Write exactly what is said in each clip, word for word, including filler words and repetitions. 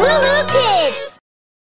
Woohoo Kids!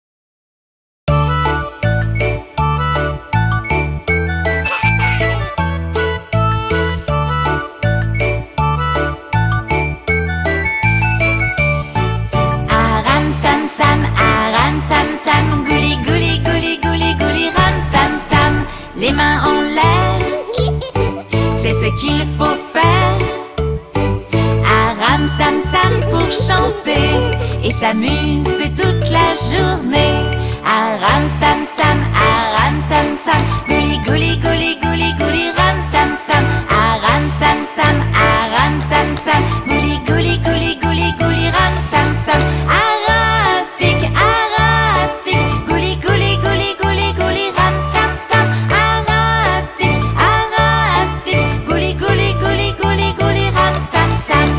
Aram sam sam, aram sam sam, gouli gouli gouli gouli gouli ram sam sam. Les mains en l'air, c'est ce qu'il faut faire. Aram sam sam pour chanter et s'amuser toute la journée. Aram sam sam, aram sam sam, gouli gouli gouli gouli gouli ram sam sam. Aram sam sam, aram sam sam, gouli gouli gouli gouli gouli ram sam sam. Arafik, arafik, gouli gouli gouli gouli gouli ram sam sam. Arafik, arafik, gouli gouli gouli gouli gouli ram sam sam.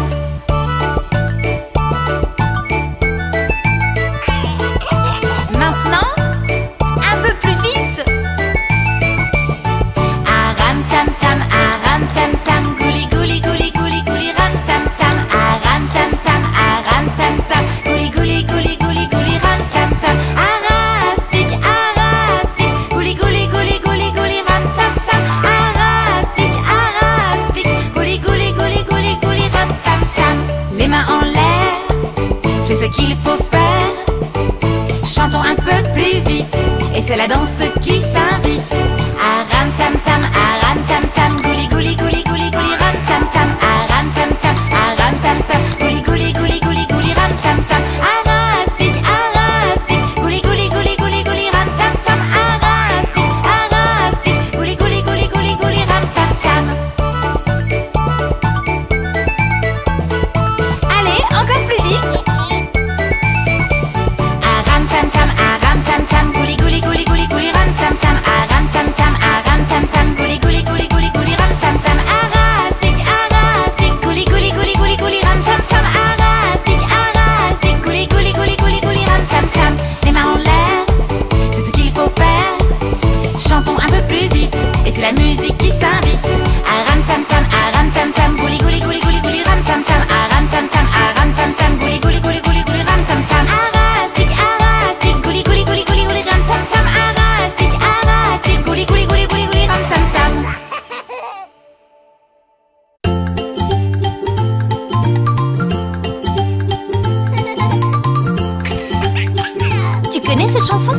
Maintenant, un peu plus vite. Aram sam sam, aram sam sam, gouli gouli gouli gouli gouli ram sam sam. Aram sam sam, aram sam sam, gouli gouli gouli gouli gouli ram sam sam. Arafik, arafik, gouli gouli gouli gouli gouli ram sam sam. Arafik, arafik, gouli gouli gouli gouli gouli ram sam sam. Les mains en l'air, c'est ce qu'il faut faire. Chantons un peu plus vite, et c'est la danse qui s'invite. Aram sam sam, aram sam sam, gouli gouli gouli gouli gouli ram sam sam. Aram sam sam, aram sam sam, gouli gouli gouli gouli gouli ram sam sam. Arafik, arafik, gouli gouli gouli gouli gouli ram sam sam. Arafik, arafik, gouli gouli gouli gouli gouli ram sam sam. Allez, encore plus vite. Aram sam sam, aram sam sam, gouli gouli gouli gouli gouli ram sam sam. Aram sam sam, aram sam sam, gouli gouli gouli gouli gouli ram sam sam. Arafik, arafik, gouli gouli gouli gouli gouli ram sam sam. Arafik, arafik, gouli gouli gouli gouli gouli ram sam sam. Les mains en l'air, c'est ce qu'il faut faire. Chantons un peu plus vite, et c'est la musique qui s'invite. Aram sam sam, aram sam sam, gouli gouli gouli gouli gouli ram sam sam. Aram sam sam, aram sam sam, gouli gouli gouli gouli gouli ram sam sam. Arafik, arafik, gouli gouli gouli gouli gouli ram sam sam. Arafik, arafik, gouli gouli gouli gouli gouli ram sam sam. Tu connais cette chanson?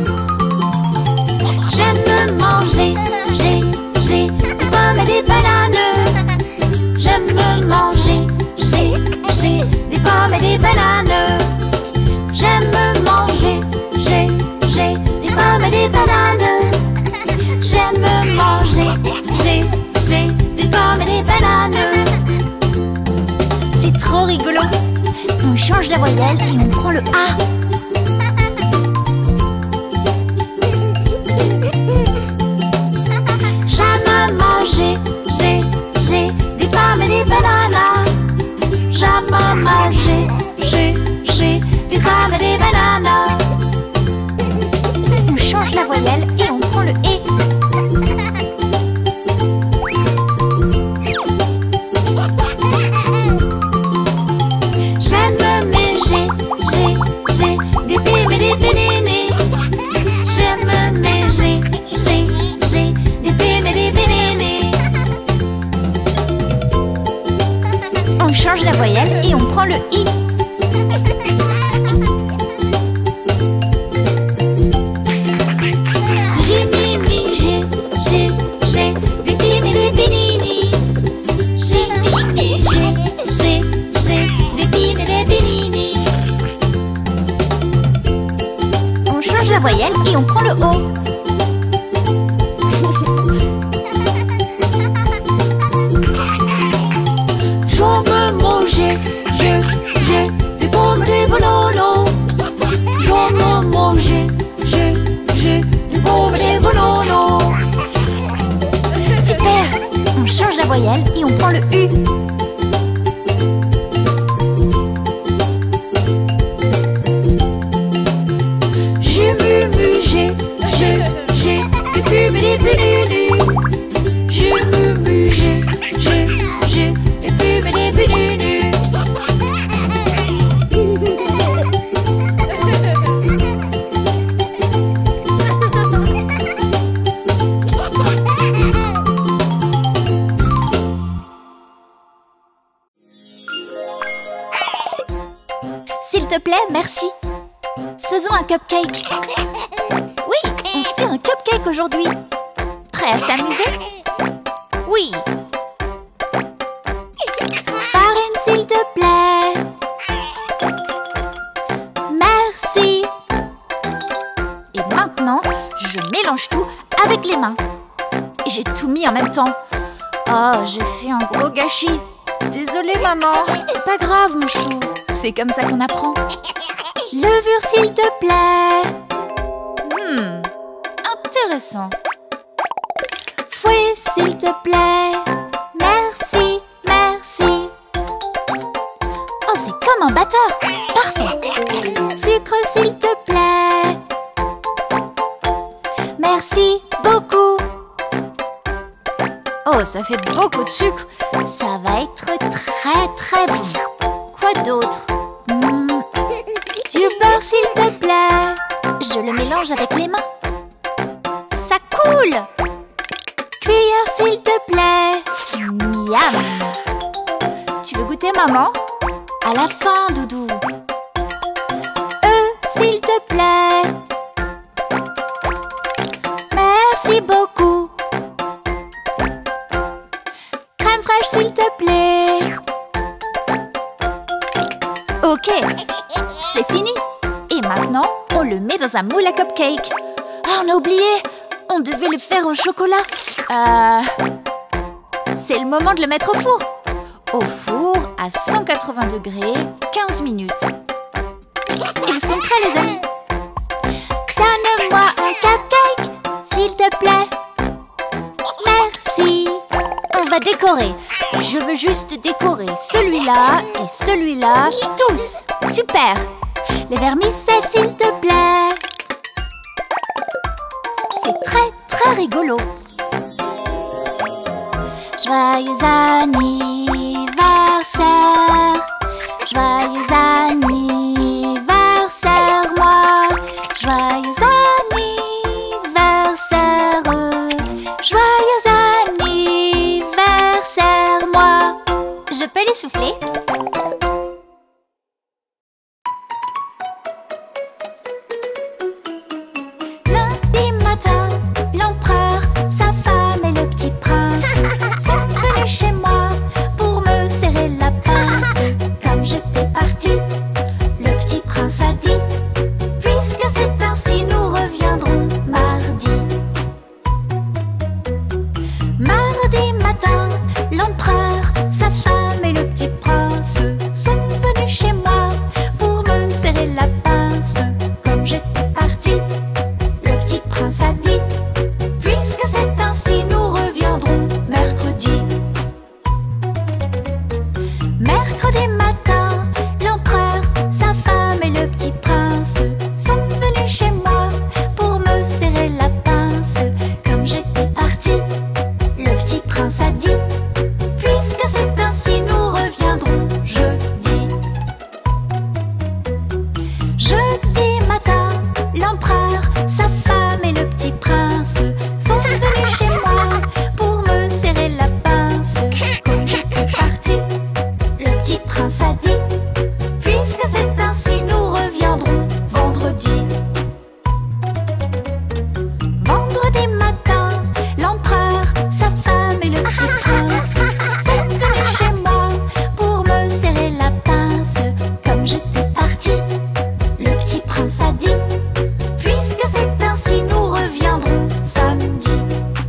J'aime manger, j'ai, j'ai des pommes et des bananes. J'aime manger, j'ai, j'ai des pommes et des bananes. J'aime manger, j'ai, j'ai des pommes et des bananes. J'aime manger, j'ai, j'ai des pommes et des bananes. C'est trop rigolo. On change la voyelle et on prend le A. J'aime manger, j'ai, j'ai des pommes et des bananes. J'aime manger, j'ai, j'ai des pommes et des bananes. On change la voyelle et on prend le E. J'aime manger, j'ai, j'ai des pim et des bénénés. J'aime manger, j'ai, j'ai des pim et des bénénés. On change la voyelle et on prend le I. J'ai mi mi j'ai, j'ai, j'ai des pim et des bénénés. J'ai mi mi j'ai, j'ai, j'ai des pim et des bénénés. On change la voyelle et on prend le O. J'aime manger, j'ai, j'ai des pommes et des bananes. J'aime manger, j'ai, j'ai des pommes et des bananes. Super! On change la voyelle et on prend le U. J'ai mu mu j'ai, j'ai, j'ai des pum et des bénénés. J'ai mu mu j'ai, j'ai, j'ai des pum et des bénénés. te plaît, merci. Faisons un cupcake. Oui, on fait un cupcake aujourd'hui. Prêt à s'amuser? Oui. Farine, s'il te plaît. Merci. Et maintenant, je mélange tout avec les mains. J'ai tout mis en même temps. Oh, j'ai fait un gros gâchis. Désolée, maman. Pas grave, mon chou. C'est comme ça qu'on apprend. Levure, s'il te plaît. Hmm, intéressant. Fouet, s'il te plaît. Merci, merci. Oh, c'est comme un batteur. Parfait. Sucre, s'il te plaît. Merci beaucoup. Oh, ça fait beaucoup de sucre. Ça va être très très bon. Quoi d'autre? hmm. Du beurre, s'il te plaît. Je le mélange avec les mains. Ça coule. Cuillère, s'il te plaît. Miam. Tu veux goûter, maman? À la fin, doudou. Œuf, s'il te plaît. Merci beaucoup. Crème fraîche, s'il te plaît. Ok, c'est fini. Et maintenant, on le met dans un moule à cupcake. Ah, on a oublié. On devait le faire au chocolat. Euh... C'est le moment de le mettre au four. Au four à cent quatre-vingts degrés, quinze minutes. Ils sont prêts, les amis. Donne-moi un cupcake, s'il te plaît. Merci. On va décorer. Je veux juste décorer celui-là et celui-là, tous. Super. Les vermicelles, s'il te plaît. C'est très, très rigolo. Joyeux anniversaire. Joyeux anniversaire, moi. Joyeux anniversaire. Joyeux anniversaire, moi. Je peux les souffler? Lundi matin, l'empereur, sa femme et le petit prince sont venus chez moi pour me serrer la pince. Comme j'étais partie, le petit prince a dit: puisque c'est ainsi, nous reviendrons mardi. Mardi matin, l'empereur, sa femme et le petit prince sont venus chez moi pour me serrer la pince. Comme j'étais partie, le petit prince a dit: puisque c'est ainsi, nous reviendrons mercredi. Mercredi matin, l'empereur, sa femme et le petit prince sont venus chez moi pour me serrer la pince. Comme j'étais partie, le petit prince a dit: puisque c'est ainsi, nous reviendrons jeudi. Jeudi matin, l'empereur, sa femme et le petit prince sont venus chez moi pour me serrer la pince. Comme j'étais partie, le petit prince a dit: puisque c'est ainsi, nous reviendrons vendredi. Vendredi matin, l'empereur, sa femme et le petit prince sont venus chez moi pour me serrer la pince. Comme j'étais partie, le petit prince a dit: puisque c'est ainsi, nous reviendrons samedi.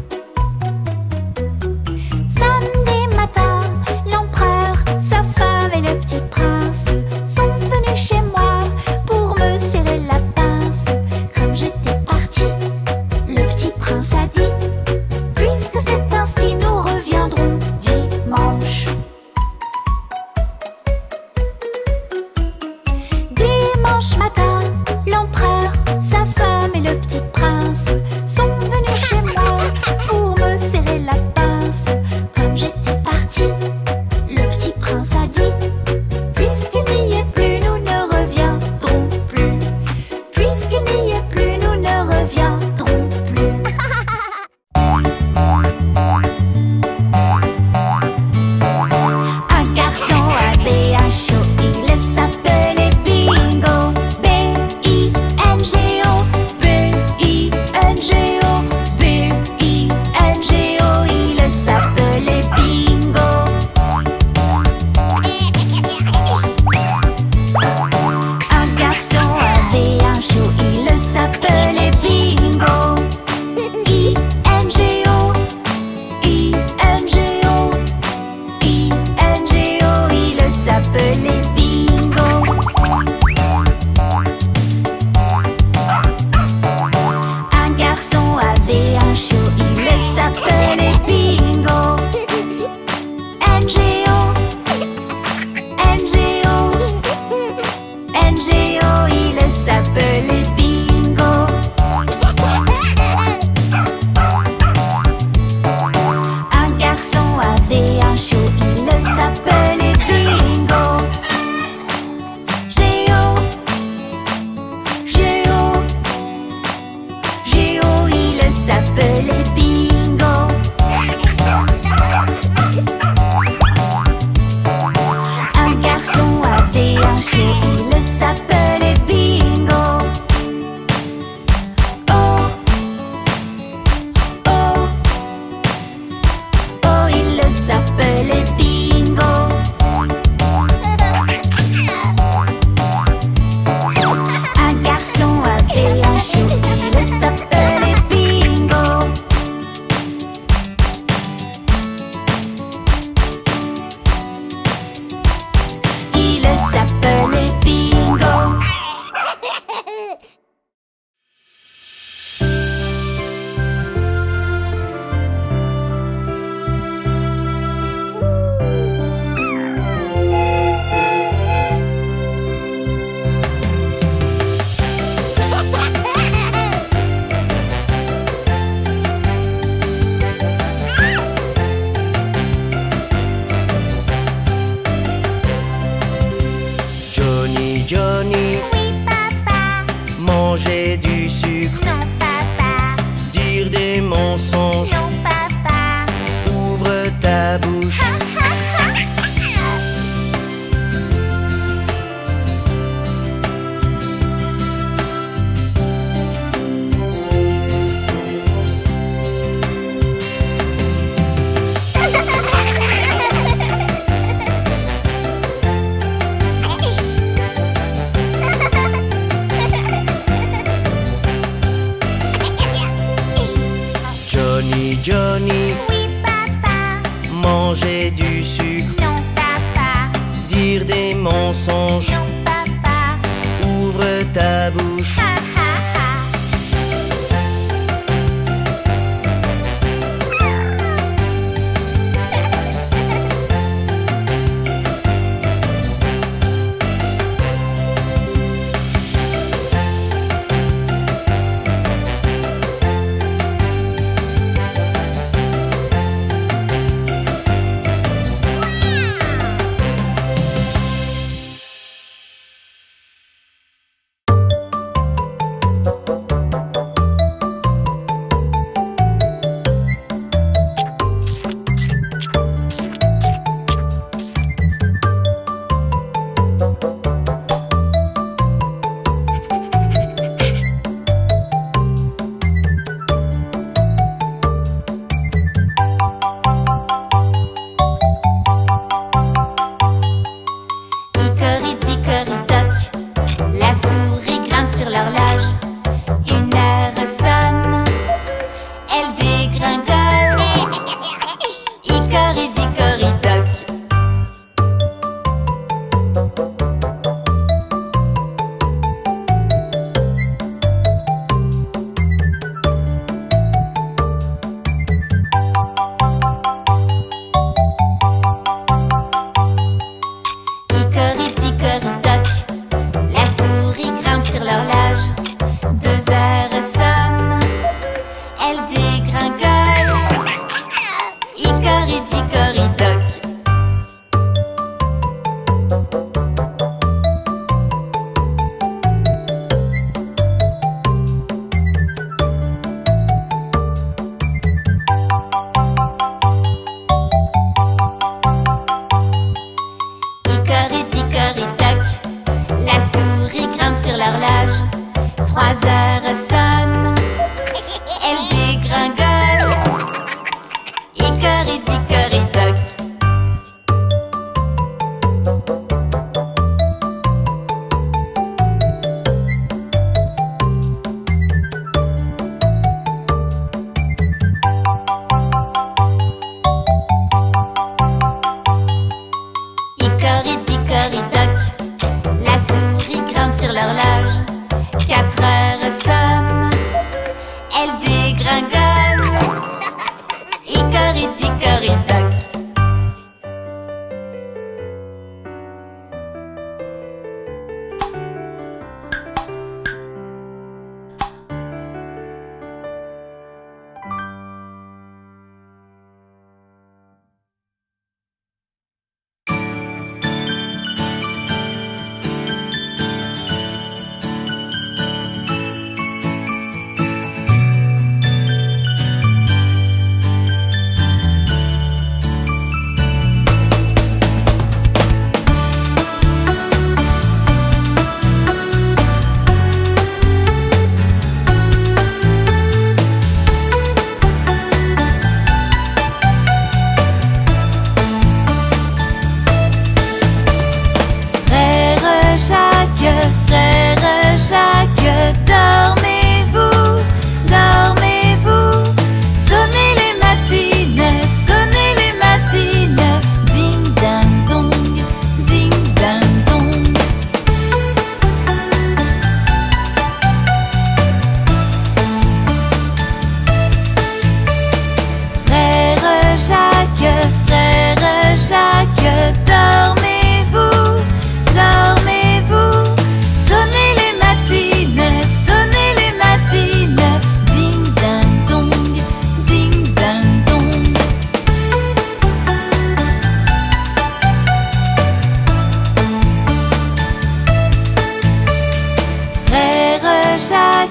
Samedi matin, l'empereur, sa femme et le petit prince sont venus chez moi pour me serrer la pince. Comme j'étais partie, le petit prince a dit: puisque c'est ainsi, nous reviendrons dimanche. Dimanche matin, l'empereur, sa femme et le petit prince sont venus chez moi pour me serrer la pince. Comme j'étais partie, le petit prince a dit: puisqu'il n'y est plus, nous ne reviendrons plus. Puisqu'il n'y est plus, nous ne reviendrons plus. Un garçon avait un chaud, il s'appelait Bingo. Géo, il s'appelait Bingo. Un garçon avait un chiot, il s'appelait Bingo. Géo, Géo, Géo, il s'appelait Bingo. Un garçon avait un chiot, il s'appelait Bingo. Oh, oh, oh, il s'appelait Bingo. Un garçon avait un chiot, il s'appelait Bingo. Il s'appelait Bingo. Johnny, Johnny, Oui, papa. manger du sucre, Non, papa. dire des mensonges, Non, papa. ouvre ta bouche. Johnny, Johnny, Oui, papa. manger du sucre, Non, papa. dire des mensonges, Non, papa. ouvre ta bouche. Ha, ha, ha. Hickory-dickory-dock, la souris grimpe sur l'horloge. Une heure sonne, elle dégringole. Hickory-dickory-dock. Hickory-dickory-dock, la souris grimpe sur l'horloge. Deux heures sonnent, elle dégringole. Hickory-dickory-dock. Hickory-dickory-dock, la souris grimpe sur l'horloge. Trois heures sonnent, elle dégringole. Hickory-dickory-dock. Hickory-dickory-dock, la souris grimpe sur l'horloge. Quatre heures sonnent, elle dégringole. Hickory-dickory-dock.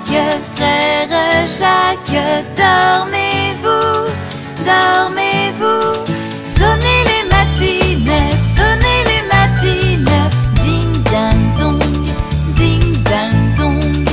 Jacques, frère Jacques, dormez-vous, dormez-vous. Sonnez les matines, sonnez les matines. Ding ding dong, ding ding dong.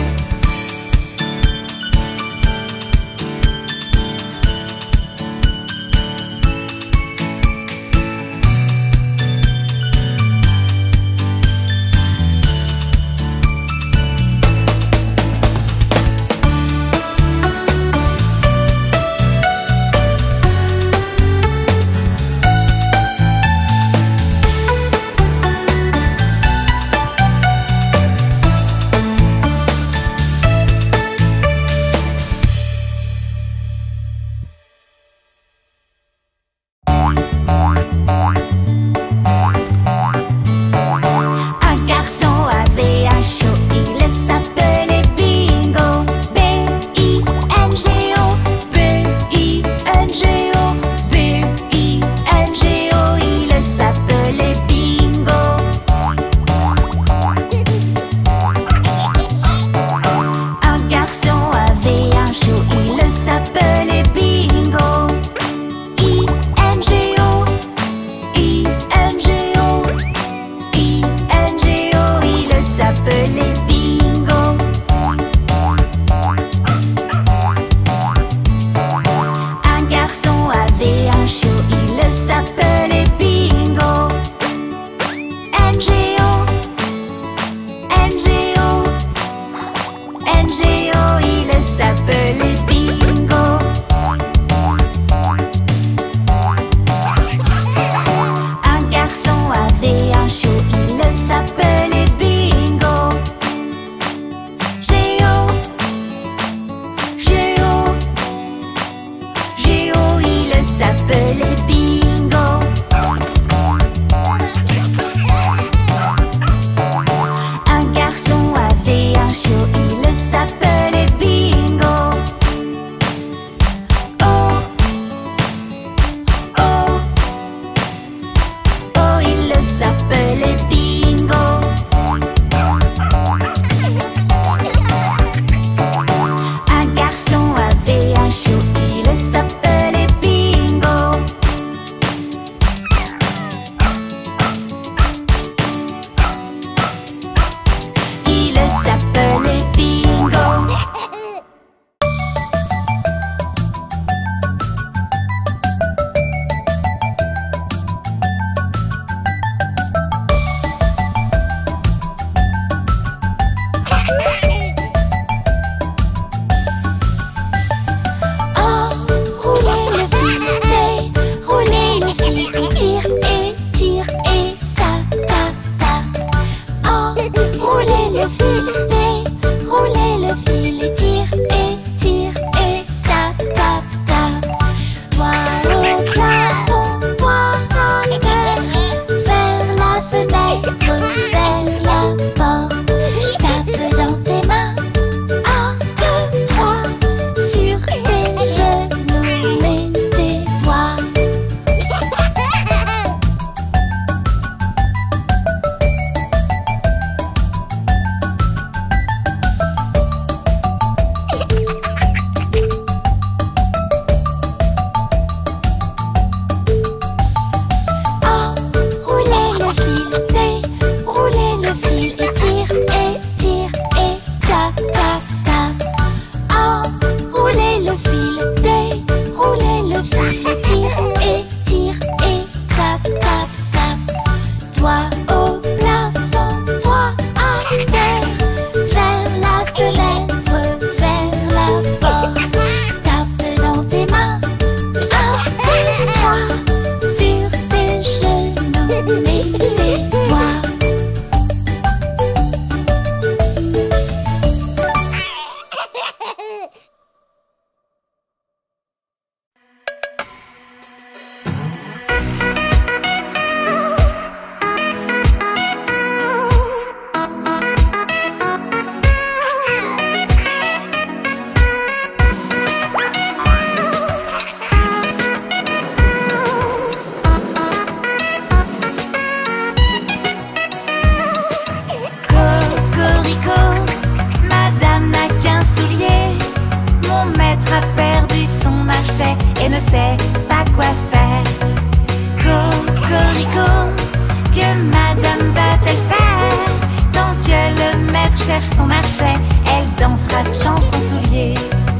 cherche son archet, elle dansera sans son soulier.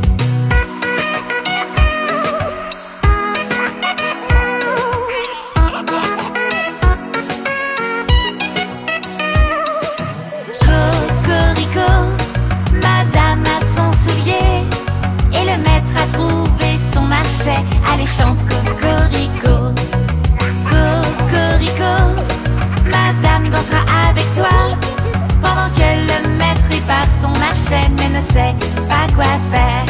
Cocorico, madame a son soulier et le maître a trouvé son archet. Allez, chante cocorico. Cocorico, madame dansera avec toi pendant que le maître répare son archet mais ne sait pas quoi faire.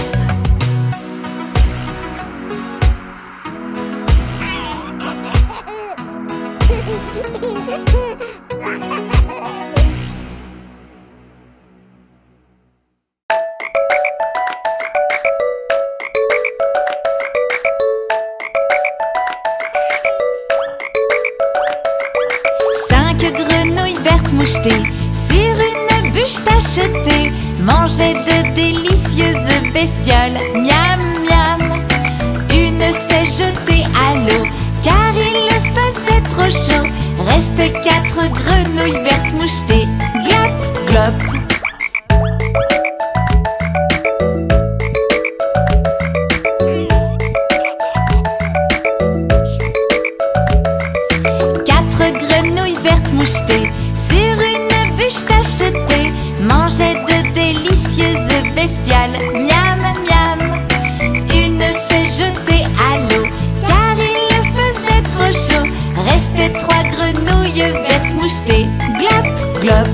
Cinq grenouilles vertes mouchetées sur une bûche tachetée mangeaient de délicieuses bestioles. Miam miam. Une s'est jetée à l'eau car il faisait trop chaud. Restent quatre grenouilles vertes mouchetées. Glop glop. Grenouilles vertes mouchetées sur une bûche tachetée mangeaient de délicieuses bestioles. Miam miam. Une s'est jetée à l'eau car il faisait trop chaud. Restaient trois grenouilles vertes mouchetées. Glop glop.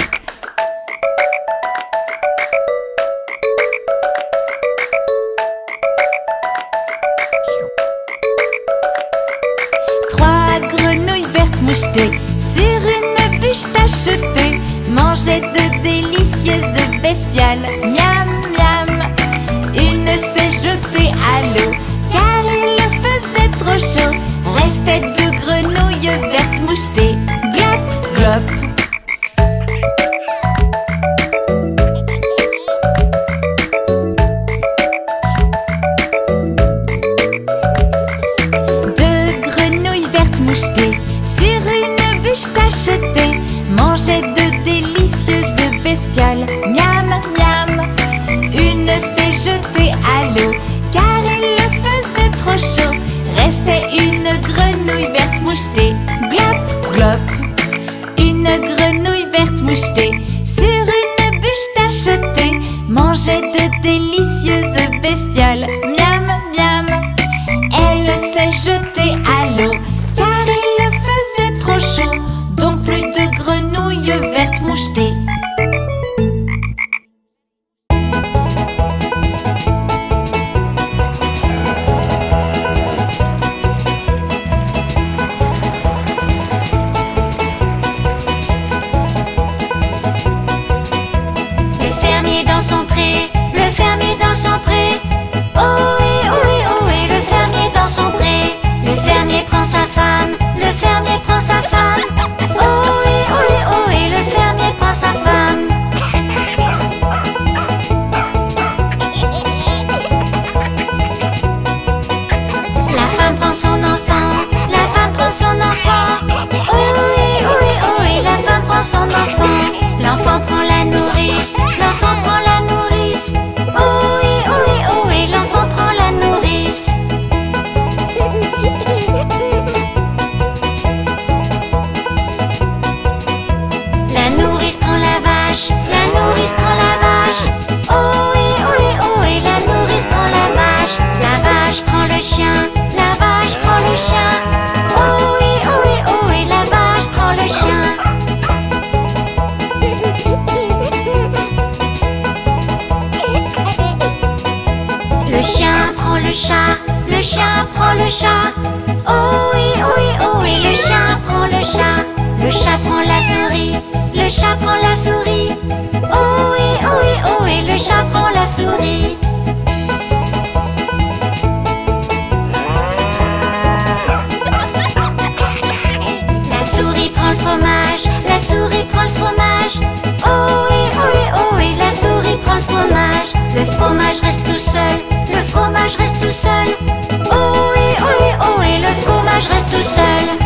Trois grenouilles vertes mouchetées sur une bûche tachetée mangeaient de délicieuses bestioles. Miam miam. Une s'est jetée à l'eau car il faisait trop chaud. Restaient deux grenouilles vertes mouchetées. Glop glop. Mouchetées sur une bûche tachetée mangeaient de délicieuses bestioles. Miam miam. Une s'est jetée à l'eau car il faisait trop chaud. Restait une grenouille verte mouchetée. Glop glop. Une grenouille verte mouchetée sur une bûche tachetée mangeait de délicieuses bestioles. Miam miam. Elle s'est jetée à l'eau car il faisait trop chaud, donc plus de grenouilles vertes mouchetées. Le fermier dans son pré, le fermier dans son pré. Oh oui, oh oui, oh oui, le fermier dans son pré. Le fermier prend sa femme, le fermier prend sa femme. Oh oui, oh oui, oh oui, le fermier prend sa femme. La femme prend son enfant, la femme prend son enfant. Oh oui, oh oui, oh oui, la femme prend son enfant. L'enfant prend la nourrice, l'enfant prend la nourrice. Oh oui, oh oui, oh oui, l'enfant prend la nourrice. La nourrice prend la vache, la nourrice prend la vache. Oh oui, oh oui, oh oui, la nourrice prend la vache. La vache prend le chien, la vache prend le chien. Oh oui, oh oui, oh oui, la vache prend le chien. Le chien prend le chat, le chien prend le chat. Oh oui, oh oui, oh oui, le chien prend le chat. Le chat prend la souris, le chat prend la souris. Oh oui, oh oui, oh oui, le chat prend la souris. La souris prend le fromage, la souris prend le fromage. Oh oui, oh oui, oh oui, la souris prend le fromage. Le fromage reste tout seul, le fromage reste tout seul. Oh oui, oh oui, oh oui, le fromage reste tout seul.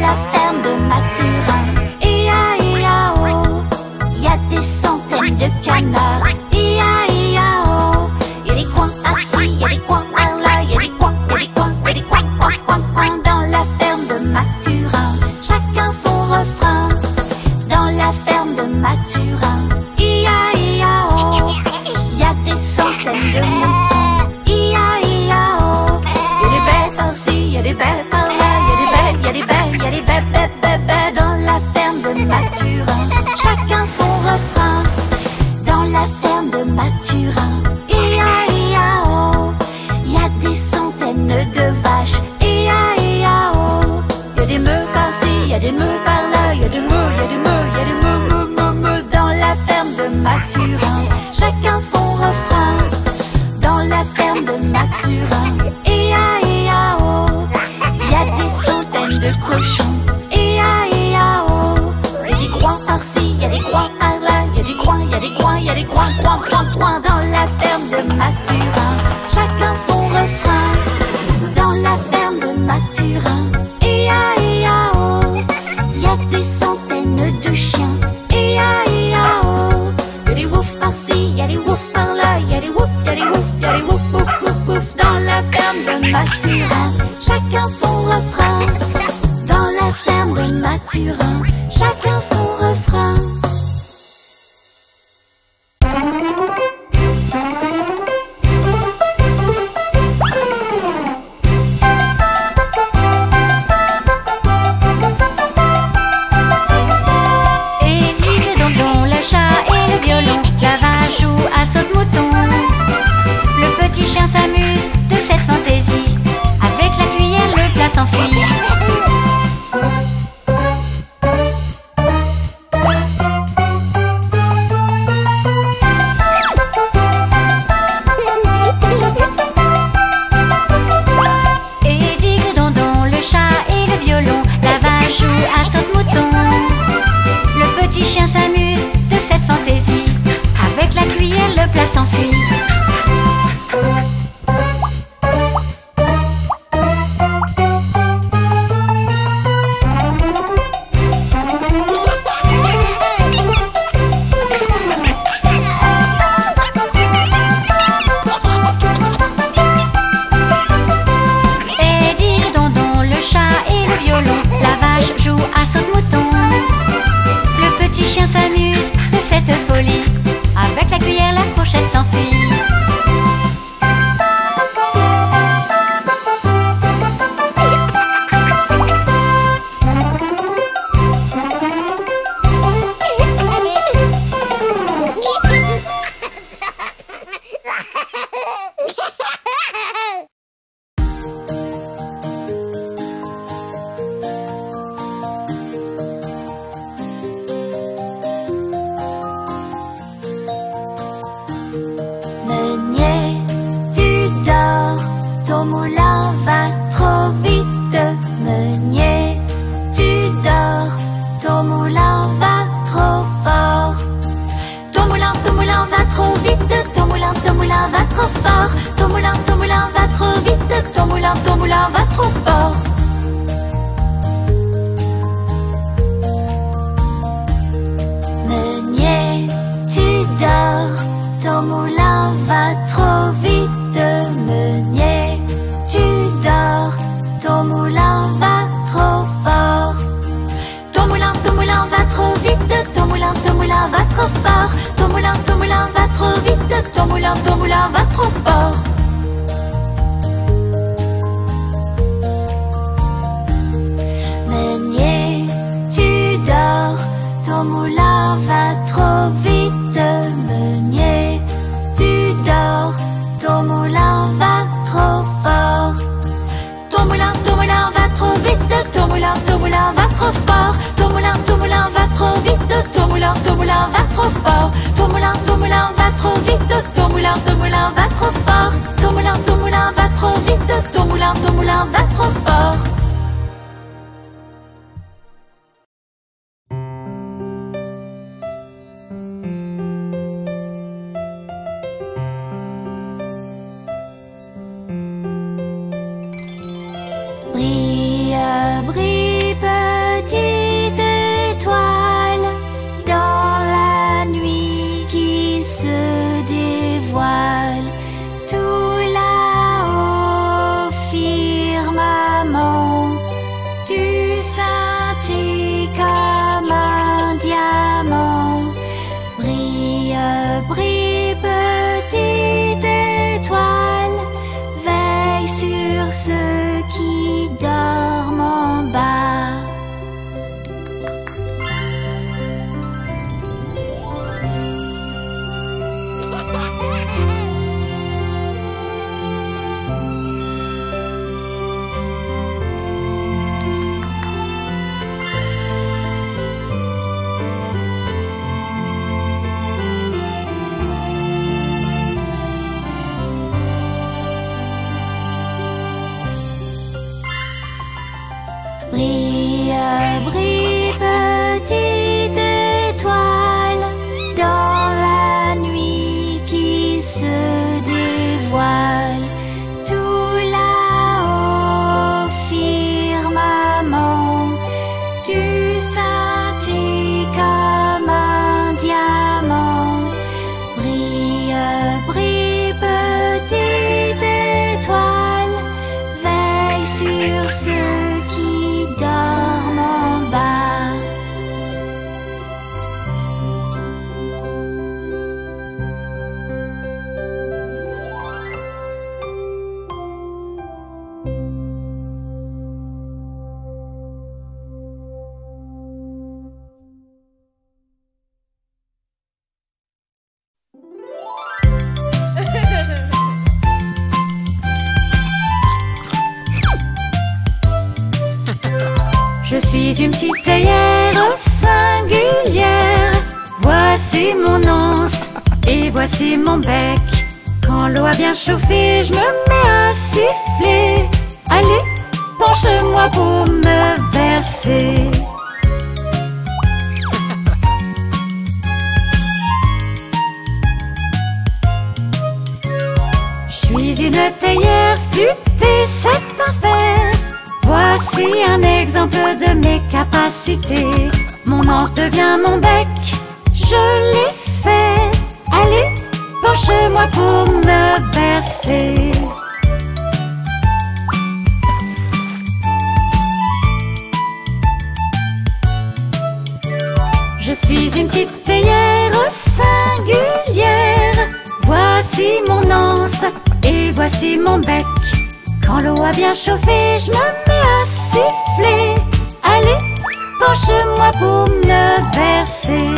la ferme de Mathurin. I A I A O. Il y a des centaines de canards. I A I A O. Il y a des coins par-ci, il y a des coins par-là. Il y a des coins, il y a des coins, il y a des coins, coins, coins, coins. Dans la ferme de Mathurin, chacun son refrain. Dans la ferme de Mathurin, I A I A O. Il y a des centaines de moutons. I A I A O. Il y a des baies par-ci, il y a des baies par-là. Il y a des baies, il y a des baies, il y a des baies, baies, baies, baies. Dans la ferme de Mathurin, chacun son refrain. Dans la ferme de Mathurin, I A I A O. Il y a des centaines de vaches. I A I A O. Il y a des meux par-ci, il y a des meux par-là. Il y a des meux, il y a des meux, il y a des meux, meux, meux, meux. Dans la ferme de Mathurin, chacun son refrain. Dans la ferme de Mathurin, I A I A O. Il y a des centaines de cochons. I A I A O. Il y a des coins par-ci, il y a des coins par-là. Il y a des coins, il y a des coins, il y a des coins, coins, coins, coins. Dans la ferme de Mathurin, chacun son refrain. Dans la ferme de Mathurin, I A I A O. Il y a des centaines de chiens. I A I A O. Il y a des woufs par-ci, il y a des woufs par-là. Il y a des woufs, il y a des woufs, il y a des woufs, wouf, wouf, wouf. Dans la ferme de Mathurin, chacun son refrain. Dans la ferme de Mathurin, chacun son refrain. Édith, Dondon, le chat et le violon, la vache joue à saute-mouton. Le petit chien s'amuse de cette fantaisie, avec la cuillère le plat s'enfuit. Édith, Dondon, le chat et le violon, la vache joue à saute-mouton. Le petit chien s'amuse de cette fantaisie, avec la cuillère le plat s'enfuit. Édith, Dondon, le chat et le violon, la vache joue à saute-mouton. Le petit chien s'amuse de cette folie, avec la cuillère la fourchette s'enfuit. Meunier, tu dors, ton moulin va trop vite. Meunier, tu dors, ton moulin va trop fort. Ton moulin, ton moulin va trop vite. Ton moulin, ton moulin va trop fort. Ton moulin, ton moulin va trop vite. Ton moulin, ton moulin va trop fort. Meunier, tu dors, ton moulin va trop vite. Meunier, tu dors, ton moulin va trop fort. Ton moulin, ton moulin va trop vite. Ton moulin, ton moulin va trop fort. Ton moulin, ton moulin va trop vite. Ton moulin, ton moulin va trop fort. Meunier, tu dors, ton moulin va trop vite. Meunier, tu dors, ton moulin va trop fort. Ton moulin, ton moulin va trop vite. Ton moulin, ton moulin va trop fort. Ton moulin, ton moulin va trop vite. Ton moulin, ton moulin va trop fort. Ton moulin, ton moulin va trop vite. Ton moulin, ton moulin va trop fort. Ton moulin, ton moulin va trop vite. Ton moulin, ton moulin va trop fort. Brille, brille, Je suis une petite théière singulière. Voici mon anse et voici mon bec. Quand l'eau a bien chauffé, je me mets à siffler. Allez, penche-moi pour me verser. Je suis une théière futée, c'est un fait. Voici un exemple de mes capacités. Mon anse devient mon bec, je l'ai fait. Allez, penche-moi pour me verser. Je suis une petite théière singulière. Voici mon anse et voici mon bec. Quand l'eau a bien chauffé, je me mets à siffler. Allez, penche-moi pour me verser.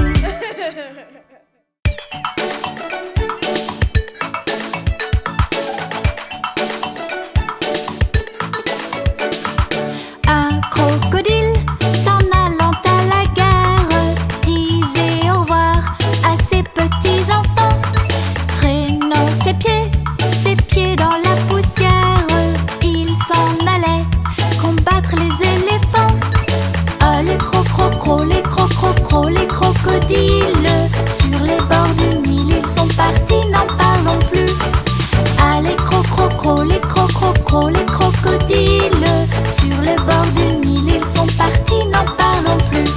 Un crocodile s'en allant à la gare disait au revoir à ses petits enfants. Traînant ses pieds, ses pieds dans la poussière, il s'en allait combattre les éléphants. Ah, les cro-cro-cro, les cro-cro-cro, les crocodiles sur les bords du Nil, ils sont partis, n'en parlons plus. Ah, les cro-cro-cro, les cro-cro-cro, les crocodiles sur les bords du Nil, ils sont partis, n'en parlons plus.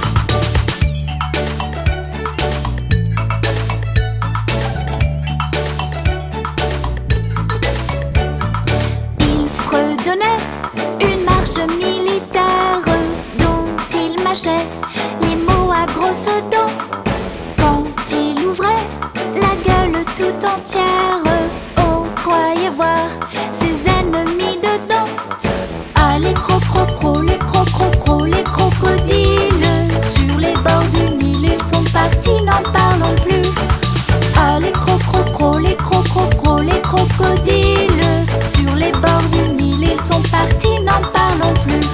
Il fredonnait une marche militaire dont il mâchait les mots à grosses dents. Quand il ouvrait la gueule tout entière, on croyait voir ses ennemis dedans. Ah, les cro-cro-cro, les cro-cro-cro, les crocodiles sur les bords du Nil, ils sont partis, n'en parlons plus. Ah, les cro-cro-cro, les cro-cro-cro, les crocodiles sur les bords du Nil, ils sont partis, n'en parlons plus.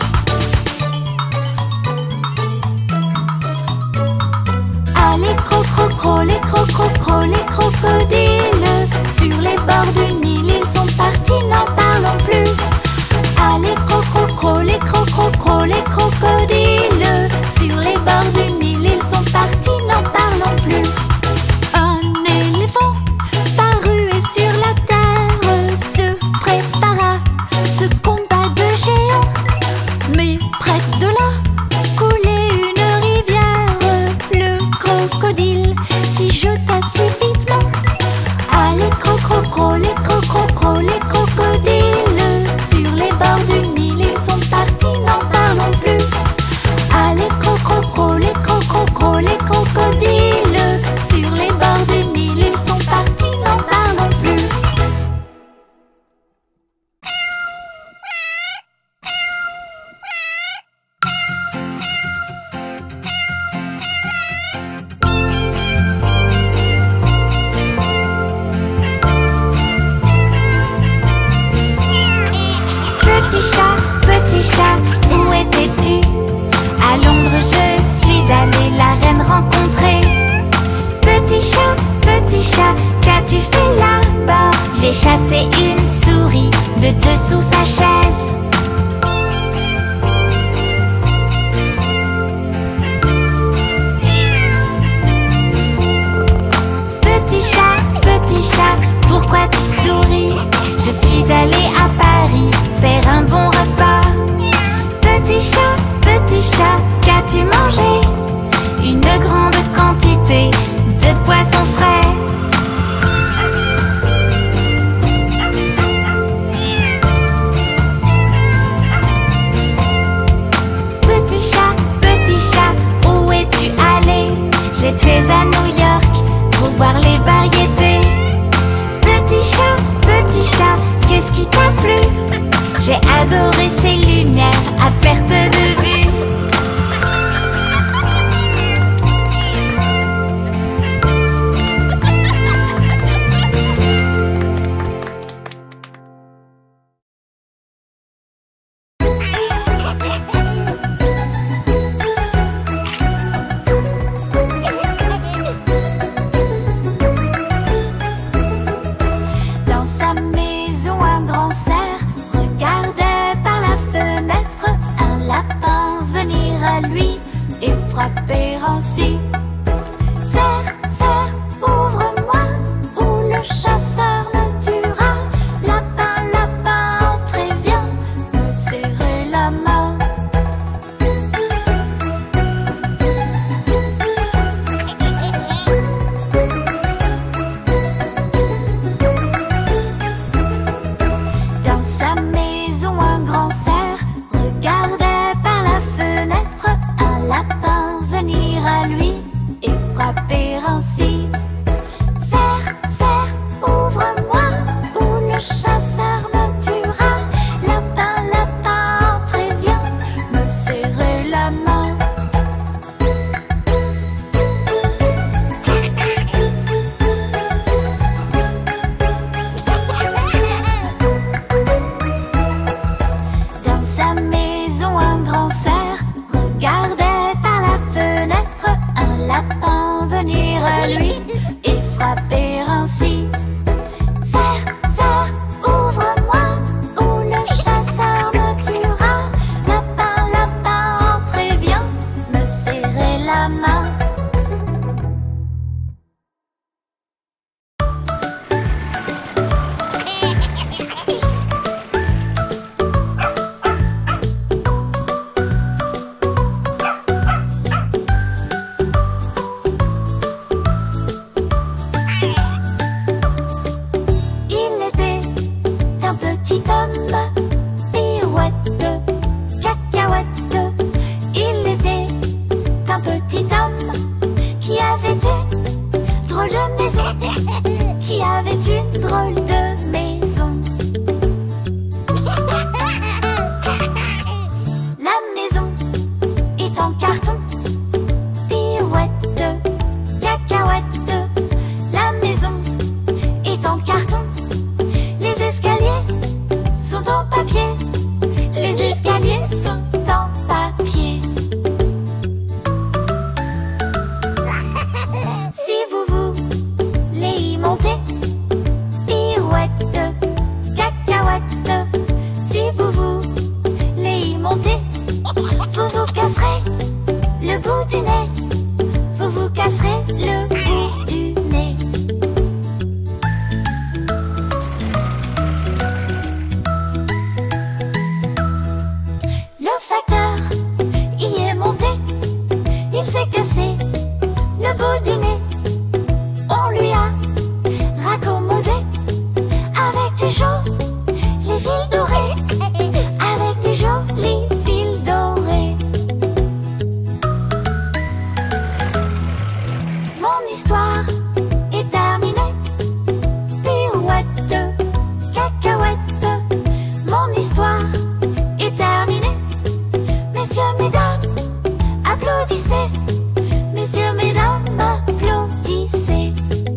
Ah, les cro-cro-cro, les cro-cro-cro, les crocodiles sur les bords du Nil, ils sont partis, n'en parlons plus. Ah, les cro-cro-cro, les cro-cro-cro, les crocodiles sur les bords du Nil, ils sont partis, n'en parlons plus. Un éléphant parut et sur la terre se prépara ce combat de géants. Mais près de là coulait une rivière. Le crocodile s'y jeta subitement. Ah, les cro-cro-cro, les cro-cro-cro, les crocodiles sur les bords du Nil, ils sont partis, n'en parlons plus. Ah, les cro-cro-cro, les cro-cro-cro, les crocodiles sur les bords du Nil, ils sont partis, n'en parlons plus. Petit chat, petit chat, où étais-tu? À Londres je suis allée la reine rencontrer. Petit chat, petit chat, qu'as-tu fait là-bas? J'ai chassé une souris de dessous sa chaise. Petit chat, petit chat, pourquoi tu souris? Je suis allée à Paris faire un bon repas. Petit chat, petit chat, qu'as-tu mangé? Une grande quantité de poissons frais. Petit chat, petit chat, où es-tu allé? J'étais à New York pour voir les variétés. Petit chat, petit chat, qu'est-ce qui t'a plu? J'ai adoré ces lumières à perte de vue. lui et frapper ainsi. Serre, serre, ouvre-moi, ou le chasseur me tuera. Lapin, lapin, entrez, viens me serrer la main. Dans sa maison, un grand cerf regardait par la fenêtre un lapin venir à lui et frapper ainsi. Serre, serre, ouvre-moi, ou le chasseur me tuera. Lapin, lapin, entrez, viens me serrer la main. Dans sa maison, un grand cerf regardait par la fenêtre un lapin venir à lui et frapper ainsi. Serre, serre, ouvre-moi, ou le chasseur me tuera. Lapin, lapin, entrez, viens me serrer la main. Il était un petit homme, pirouette, cacahuète. Il était un petit homme qui avait une drôle de maison, qui avait une drôle de maison. La maison est en carton, pirouette, cacahuète. La maison est en carton. Les escaliers sont en papier. Les escaliers sont en papier. Si vous voulez y monter, pirouette, cacahuète. Si vous voulez y monter, vous vous casserez le bout du nez. Vous vous casserez le bout du nez. Le facteur y est monté, il s'est cassé le bout du nez. On lui a raccommodé avec du joli fil doré, avec du joli fil doré. Mon histoire est terminée, pirouette, cacahuète. Mon histoire est terminée. Messieurs, mesdames, applaudissez. Messieurs, mesdames, applaudissez.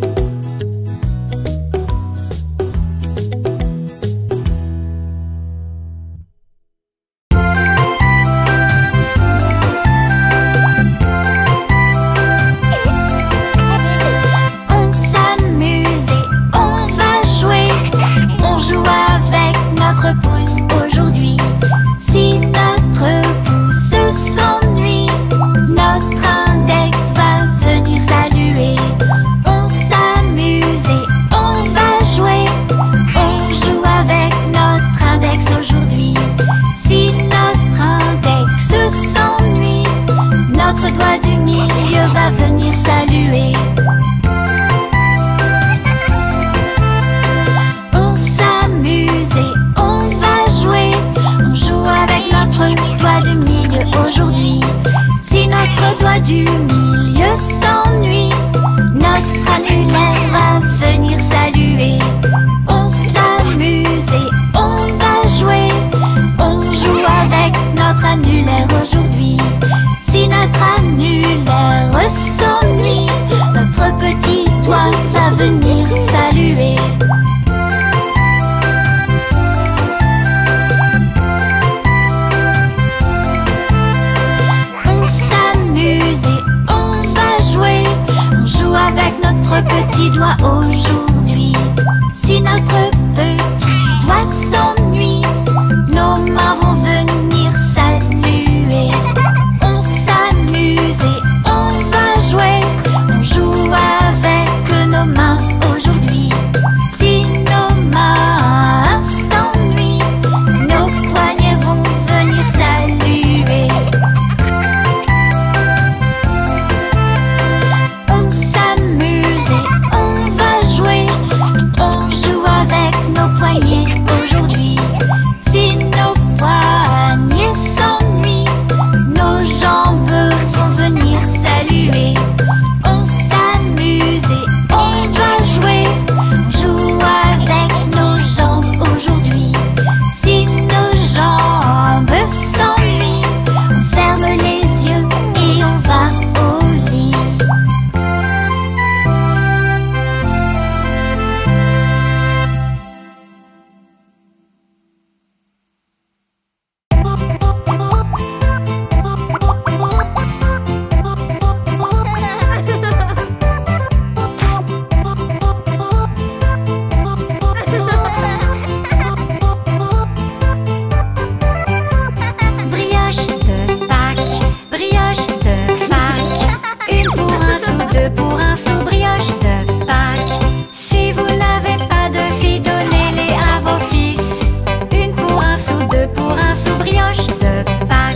On s'amuse et on va jouer. On joue avec notre pouce aujourd'hui. Si notre pouce s'ennuie, notre index va venir saluer. On s'amuse et on va jouer. On joue avec notre index aujourd'hui. Si notre index s'ennuie, notre doigt du milieu va venir saluer. On s'amuse et on va jouer. On joue avec notre doigt du milieu aujourd'hui. Si notre doigt du milieu s'ennuie, notre annulaire va venir saluer. On s'amuse et on va jouer. On joue avec notre annulaire aujourd'hui. Si notre annulaire s'ennuie, notre petit doigt va venir saluer. On s'amuse et on va jouer. On joue avec notre petit doigt aujourd'hui. Si notre petit doigt s'ennuie, nos mains vont venir saluer. On s'amuse deux pour un sou, brioche de Pâques. Si vous n'avez pas de filles, donnez-les à vos fils. Une pour un sou, deux pour un sou, brioche de Pâques.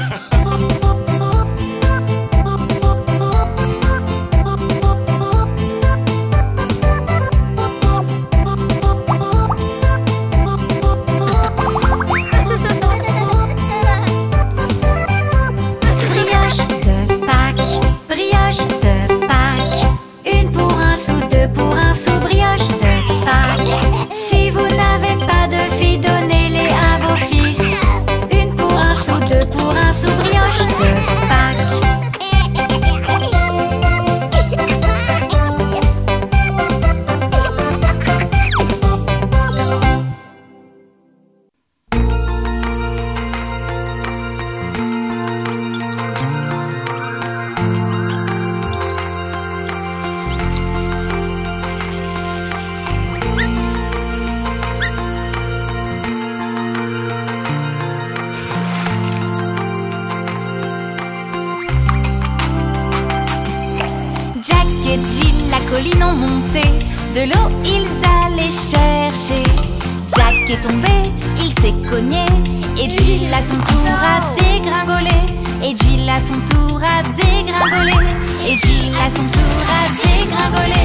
Colline ont monté, de l'eau ils allaient chercher. Jack est tombé, il s'est cogné, et Jill à son tour a dégringolé. Et Jill à son tour a dégringolé. Et Jill à son tour a dégringolé.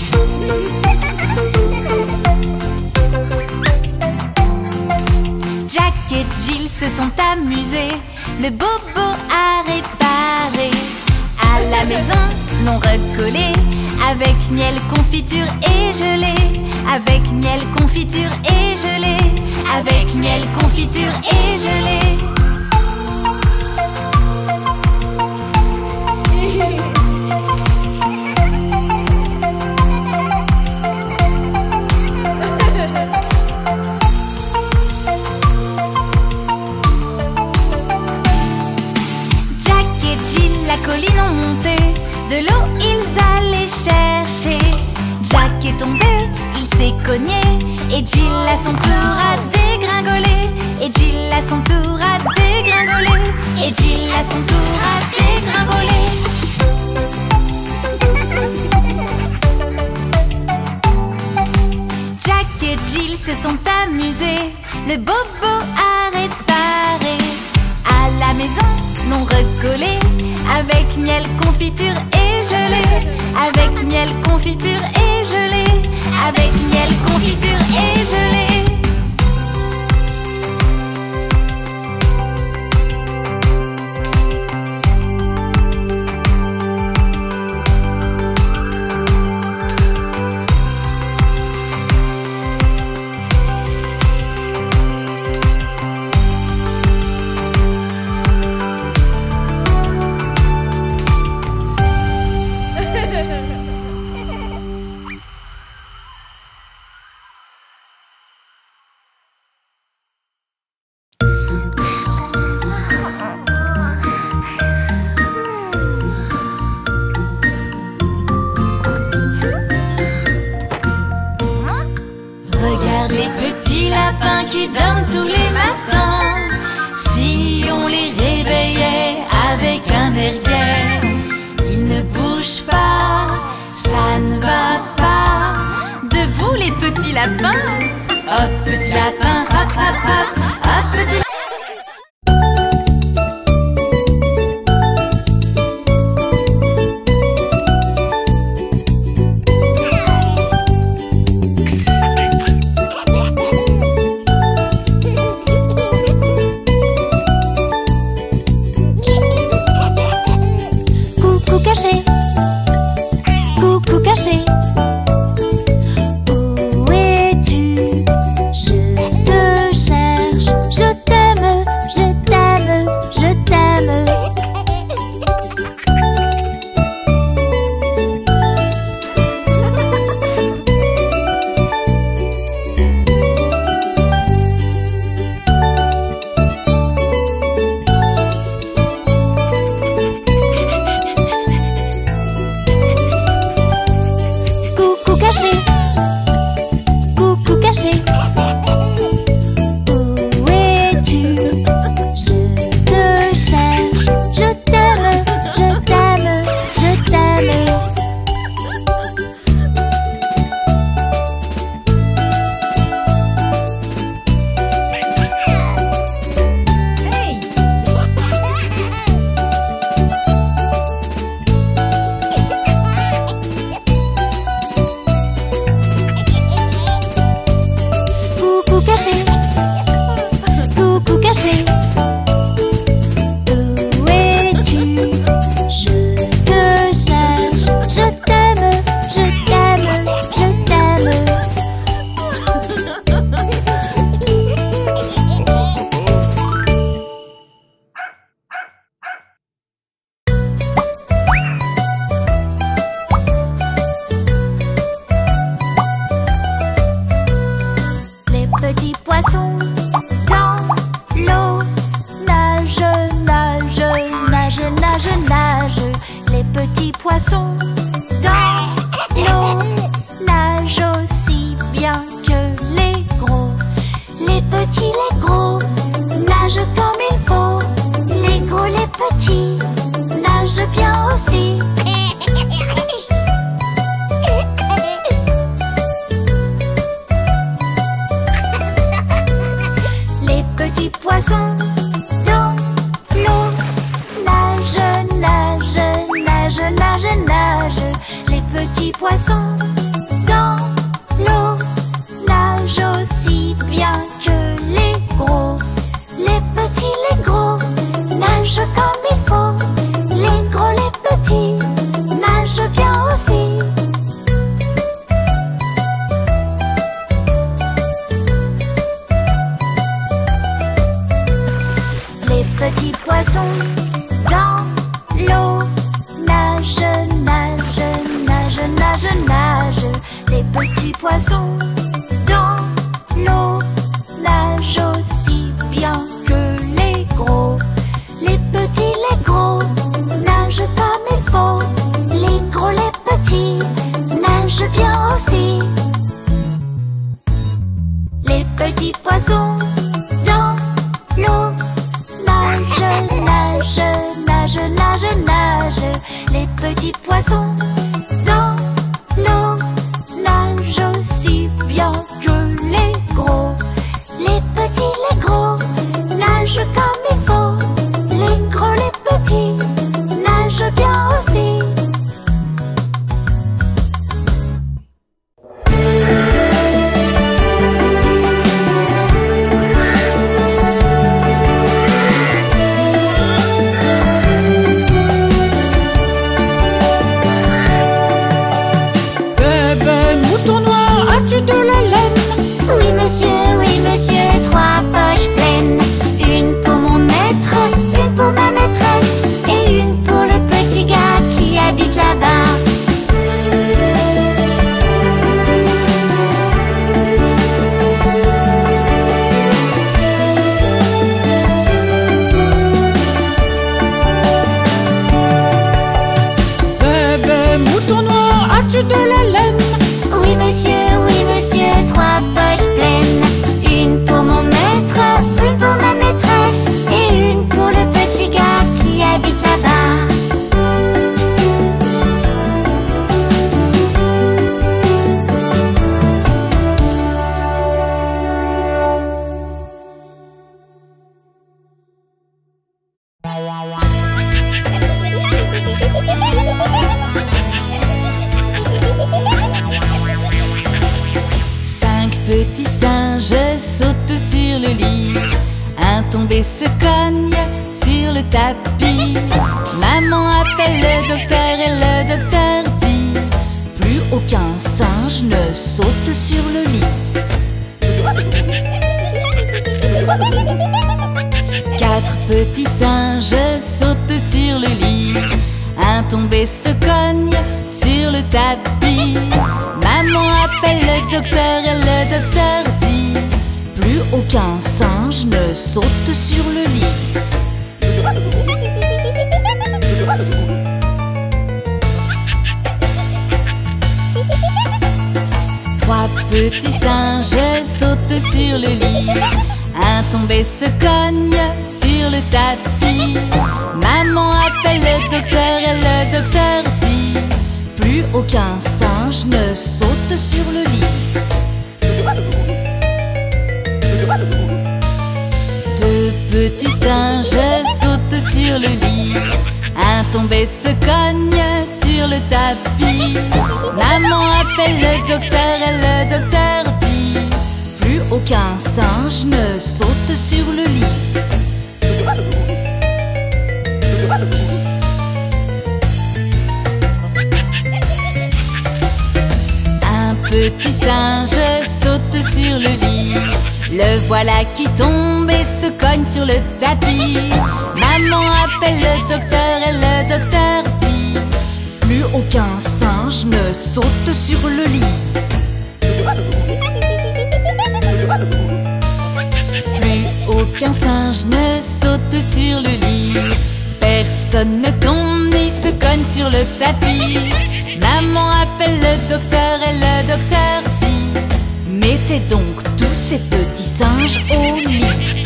Jack et Jill se sont amusés, le bobo a réparé. À la maison, non recollé, avec miel, confiture et gelée. Avec miel, confiture et gelée. Avec miel, confiture et gelée. Jack et Jill la colline ont monté, de l'eau ils allaient chercher. Jack est tombé, il s'est cogné, et Jill à son tour a dégringolé. Et Jill à son tour a dégringolé. Et Jill à son tour a dégringolé. Jack et Jill se sont amusés, le bobo a réparé. À la maison, non recollé, avec miel, confiture et gelée. Avec miel, confiture et gelée. Avec miel, confiture et gelée. Regarde les petits lapins qui dorment tous les matins. Si on les réveillait avec un air gai, ils ne bougent pas, ça ne va pas. Debout les petits lapins, hop petit lapin, hop hop hop, hop petit lapin. Caché, coucou caché. Où es-tu? Je te cherche. Je t'aime, je t'aime, je t'aime. nagent. Les petits poissons dans l'eau nagent aussi bien que les gros. Les petits, les gros nagent comme il faut. Les gros, les petits nagent bien aussi. Les petits poissons dans l'eau nagent, nagent, nagent, nagent, nagent. Les petits poissons dans l'eau nagent aussi bien que les gros. Les petits, les gros nagent comme il faut. Les gros, les petits nagent bien aussi. Les petits poissons dans l'eau nagent, nagent, nagent, nagent, nagent. Les petits poissons dans l'eau nagent aussi bien que les gros. Les petits, les gros nagent comme il faut. Les gros, les petits nagent bien aussi. Les petits poissons dans l'eau nagent, nagent, nagent, nagent, nagent. Les petits poissons dans l'eau nagent aussi bien que les gros. Les petits, les gros nagent comme il faut. Les gros, les petits nagent bien aussi. Bébé mouton noir, as-tu de la laine? Oui monsieur, oui monsieur, trois poches pleines. Une pour mon maître, une pour ma maîtresse et une pour le petit gars qui habite là-bas. Bébé mouton noir, as-tu de la laine? Oui monsieur, oui monsieur, trois poches pleines. Une pour mon maître, une pour ma maîtresse et une pour le petit gars qui habite là-bas. Cinq petits singes sautent sur le lit. Un tombé se cogne sur le tapis. Maman appelle le docteur et le docteur dit: plus aucun singe ne saute sur le lit. Quatre petits singes sautent sur le lit. Un tombé se cogne sur le tapis. Maman appelle le docteur et le docteur dit: plus aucun singe ne saute sur le lit. Trois petits singes sautent sur le lit. Un tombé se cogne sur le tapis. Maman appelle le docteur et le docteur dit: plus aucun singe ne saute sur le lit. Deux petits singes sautent sur le lit. Un tombé se cogne sur le tapis. Maman appelle le docteur et le docteur dit: plus aucun singe ne saute sur le lit. Un petit singe saute sur le lit. Le voilà qui tombe et se cogne sur le tapis. Maman appelle le docteur et le docteur dit: plus aucun singe ne saute sur le lit. Plus aucun singe ne saute sur le lit. personne ne tombe ni se cogne sur le tapis. Maman appelle le docteur et le docteur dit: mettez donc tous ces petits singes au lit.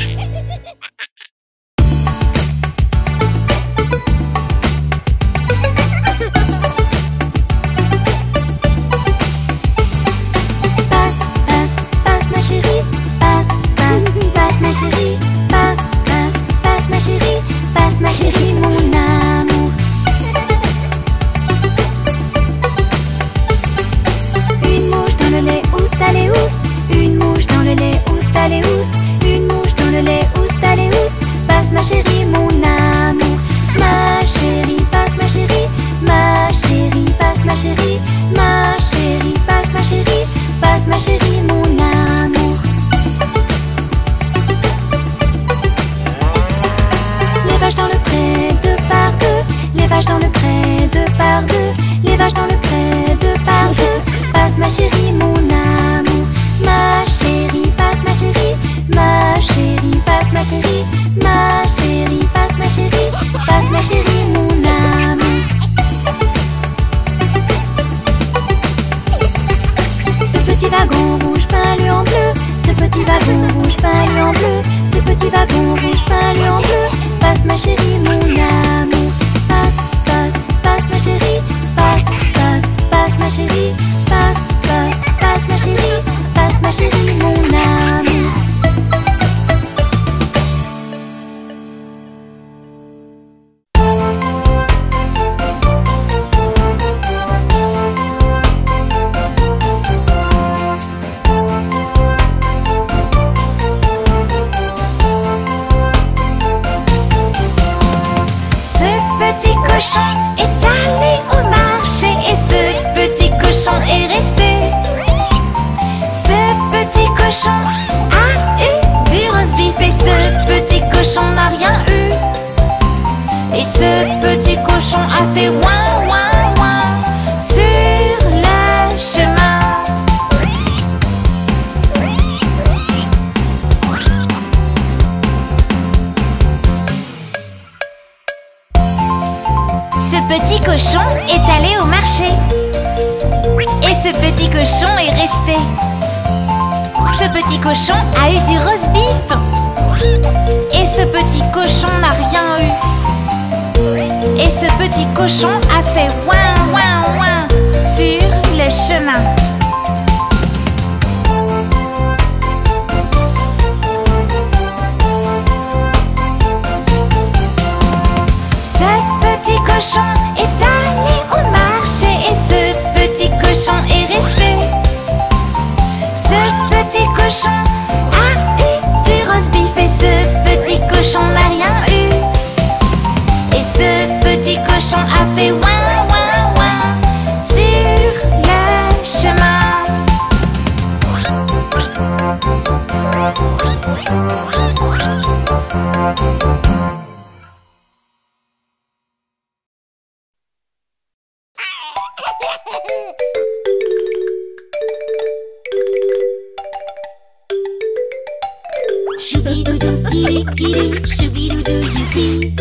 Choubidoudou, kiri kiri, choubidoudou, youpi.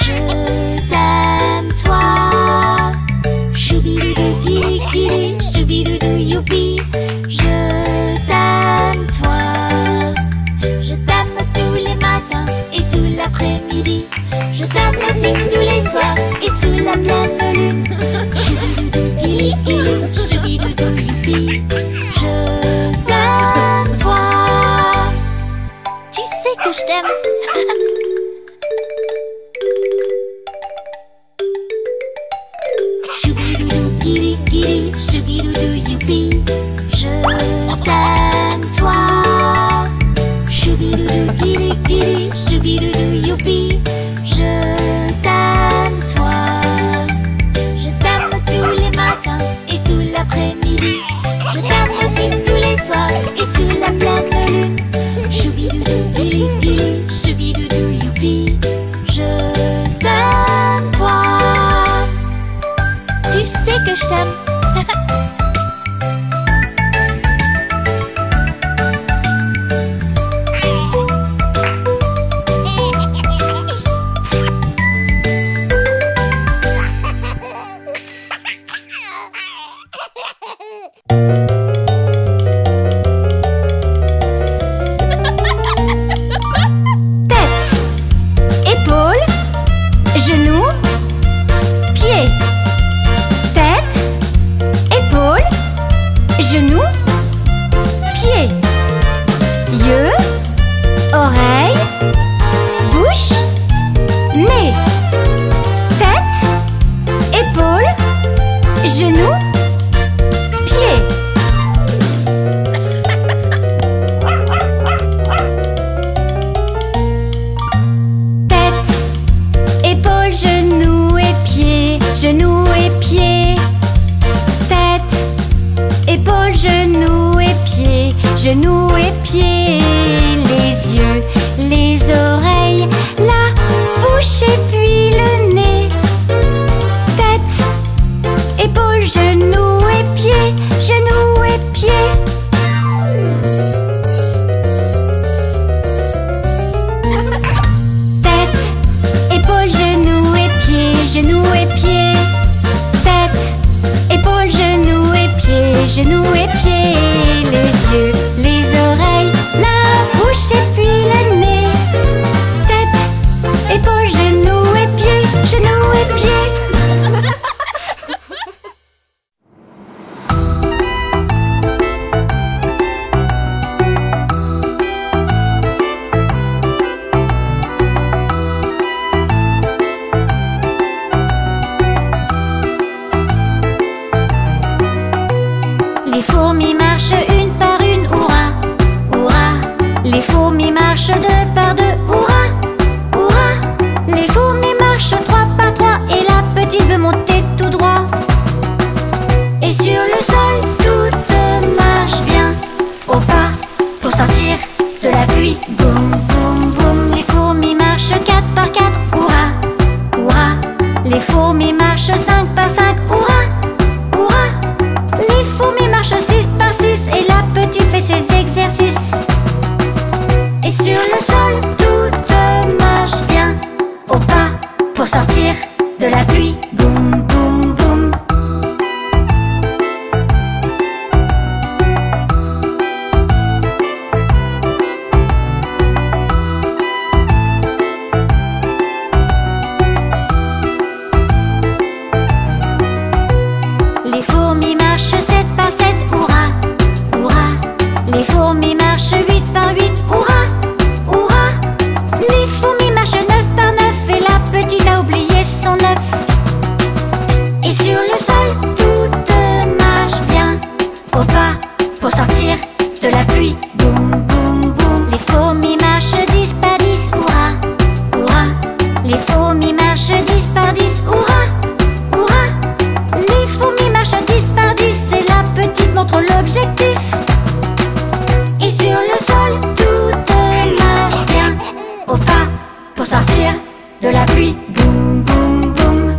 Je t'aime toi. Choubidoudou, kiri kiri, choubidoudou, youpi. Je t'aime toi. Je t'aime tous les matins et tout l'après-midi. Je t'aime aussi tous les soirs et sous la pleine lune. Choubidoudou, kiri kiri, choubidoudou, youpi. Je t'aime toi. Tu sais que je t'aime. Choubidoudou, kiri kiri, choubidoudou, youpi. Je t'aime toi. Choubidoudou, kiri kiri, choubidoudou, youpi. Je t'aime toi. Je t'aime tous les matins et tout l'après-midi. Je t'aime aussi tous les soirs et sous la pleine lune. Choubidoudou, kiri kiri, choubidoudou, youpi. Je t'aime toi. Tu sais que je t'aime. Genoux, pieds. Tête, épaules, genoux et pieds. Genoux et pieds. Tête, épaules, genoux et pieds. Genoux et pieds. Les yeux, les oreilles, la bouche et puis le nez. Tête, épaules, genoux et pieds. Genoux et pieds. Tête, épaules, genoux et pieds. Genoux et pieds. Tête, épaules, genoux et pieds. Genoux et pieds. Les yeux, les oreilles, la bouche et puis le nez. Tête, épaules, genoux et pieds. Genoux et pieds. Les fourmis marchent une par une, hurrah, hurrah. Les fourmis marchent deux par deux, hurrah, hurrah. Les fourmis marchent trois par trois et la petite veut monter tout droit. Et sur le sol, toutes marchent bien au pas pour sortir de la pluie. Boum, boum, boum. Les fourmis marchent quatre par quatre, hurrah, hurrah. Les fourmis marchent cinq par cinq, hurrah, hurrah. Les fourmis marchent six par six et la petite fait ses exercices. Et sur le sol, toutes marchent bien au pas pour sortir de la pluie. Boum, boum, boum. Les fourmis marchent sept par sept, hurrah, hurrah. Les fourmis marchent huit par huit, hurrah, hurrah. Les fourmis marchent neuf par neuf et la petite a oublié son œuf. Et sur le sol, toutes marchent bien au pas pour sortir de la pluie. Boum, boum, boum. Les fourmis marchent dix par dix, hurrah, hurrah. Les fourmis marchent dix par dix, hurrah, hurrah. Les fourmis marchent dix par dix et la petite montre l'objectif. Et sur le sol, toutes marchent bien au pas pour sortir de la pluie. Boum, boum, boum.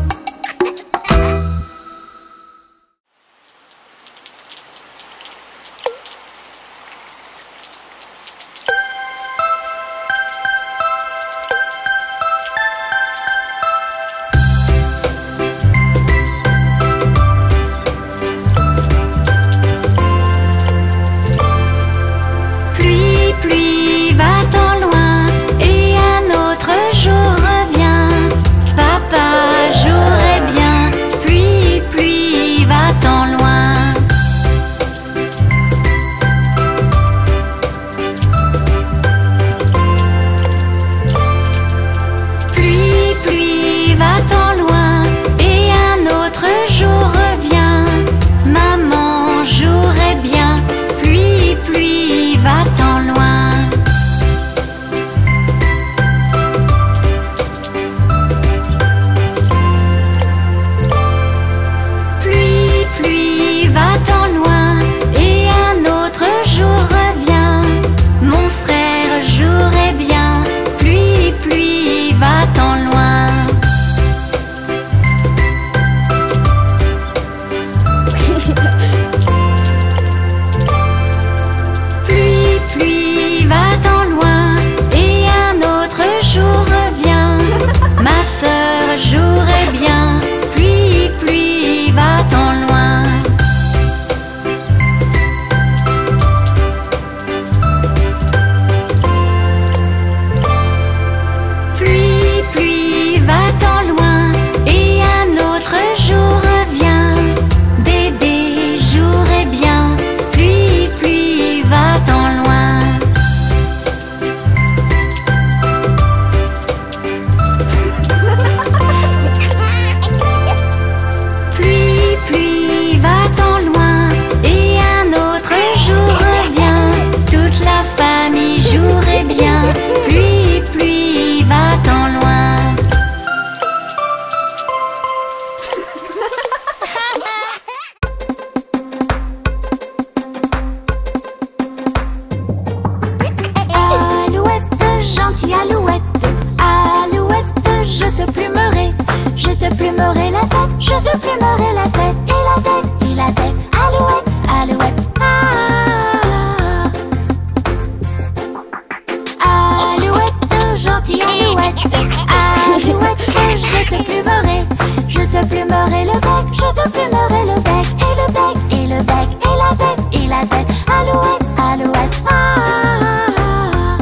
te plumerai le bec, et le bec, et le bec, et la tête, et la tête. Alouette, alouette, ah.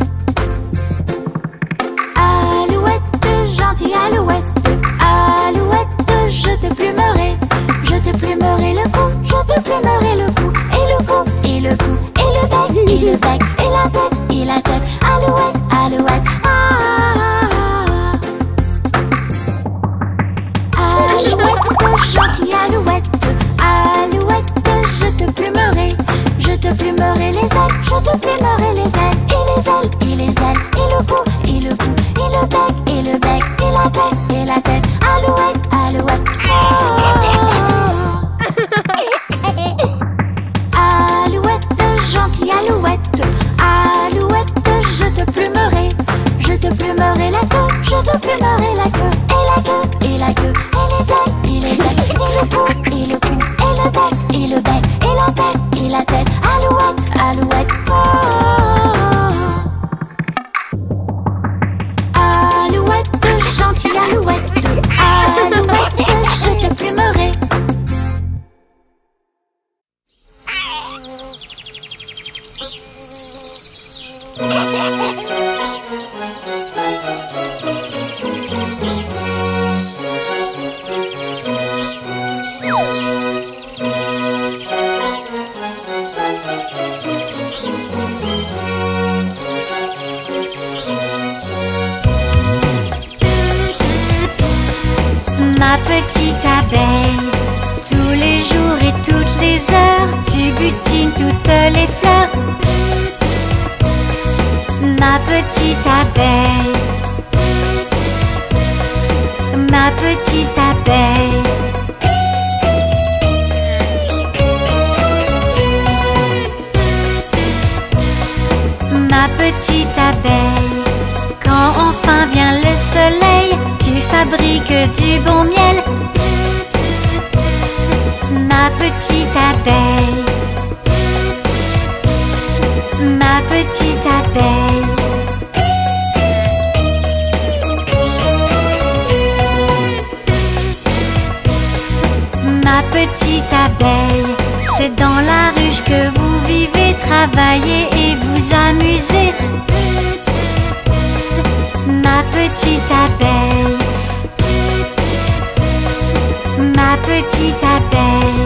Alouette, gentille alouette, alouette, je te plumerai. Je te plumerai le cou, je te plumerai le cou, et le cou, et le cou, et le bec, et le bec, et la tête, et la tête. Alouette, alouette, ah. Alouette, gentille alouette, alouette, je te plumerai. Je te plumerai les ailes, je te plumerai les ailes, et les ailes, et les ailes, et le cou, et le cou, et le bec, et le bec, et la tête, et la tête. Alouette, alouette, ah. Alouette, gentille alouette, alouette, je te plumerai. Je te plumerai la queue, je te plumerai la queue, et la queue, et la queue, et les ailes, et les ailes, et le cou, et le cou, et le bec, et le bec, et la tête, et la tête. Alouette, alouette, ah. Alouette, gentille alouette, alouette, je te plumerai. Ma petite abeille, tous les jours et toutes les heures, tu butines toutes les fleurs. Ma petite abeille, ma petite abeille. Ma petite abeille, quand enfin vient le soleil, tu fabriques du bon miel. Ma petite abeille, ma petite abeille. Ma petite abeille, c'est dans la ruche que vous vivez, travaillez et vous amusez. Ma petite abeille, ma petite abeille.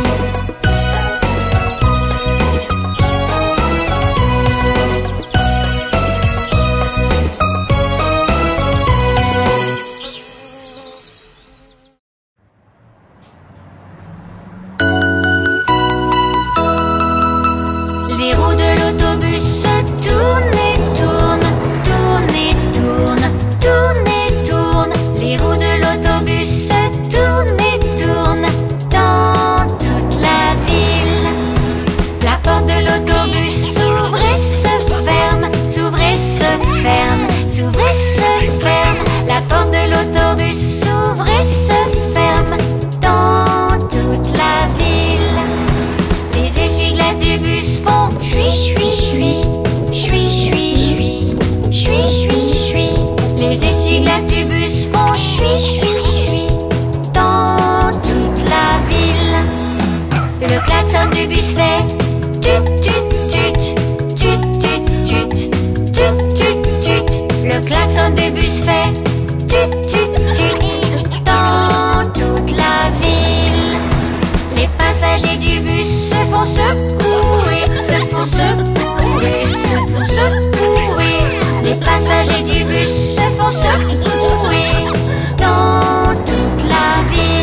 Les roues de l'autobus tournent et tournent, tournent et tournent, tournent et tournent. Les roues de l'autobus tournent et tournent dans toute la ville. La porte de l'autobus s'ouvre et se ferme, s'ouvre et se ferme, s'ouvre et se ferme. La porte de l'autobus s'ouvre et se ferme dans toute la ville. Les essuie-glaces du bus font chui chui chui, chui chui chui, chui chui chui. Les essuie-glaces du bus font chui chui chui dans toute la ville. Le klaxon du bus fait tut tut tut, tut tut tut, tut tut tut. Le klaxon du bus fait tut tut tut dans toute la ville. Les passagers du bus se font secouer, se font secouer, se font secouer. Les passagers du bus se font secouer dans toute la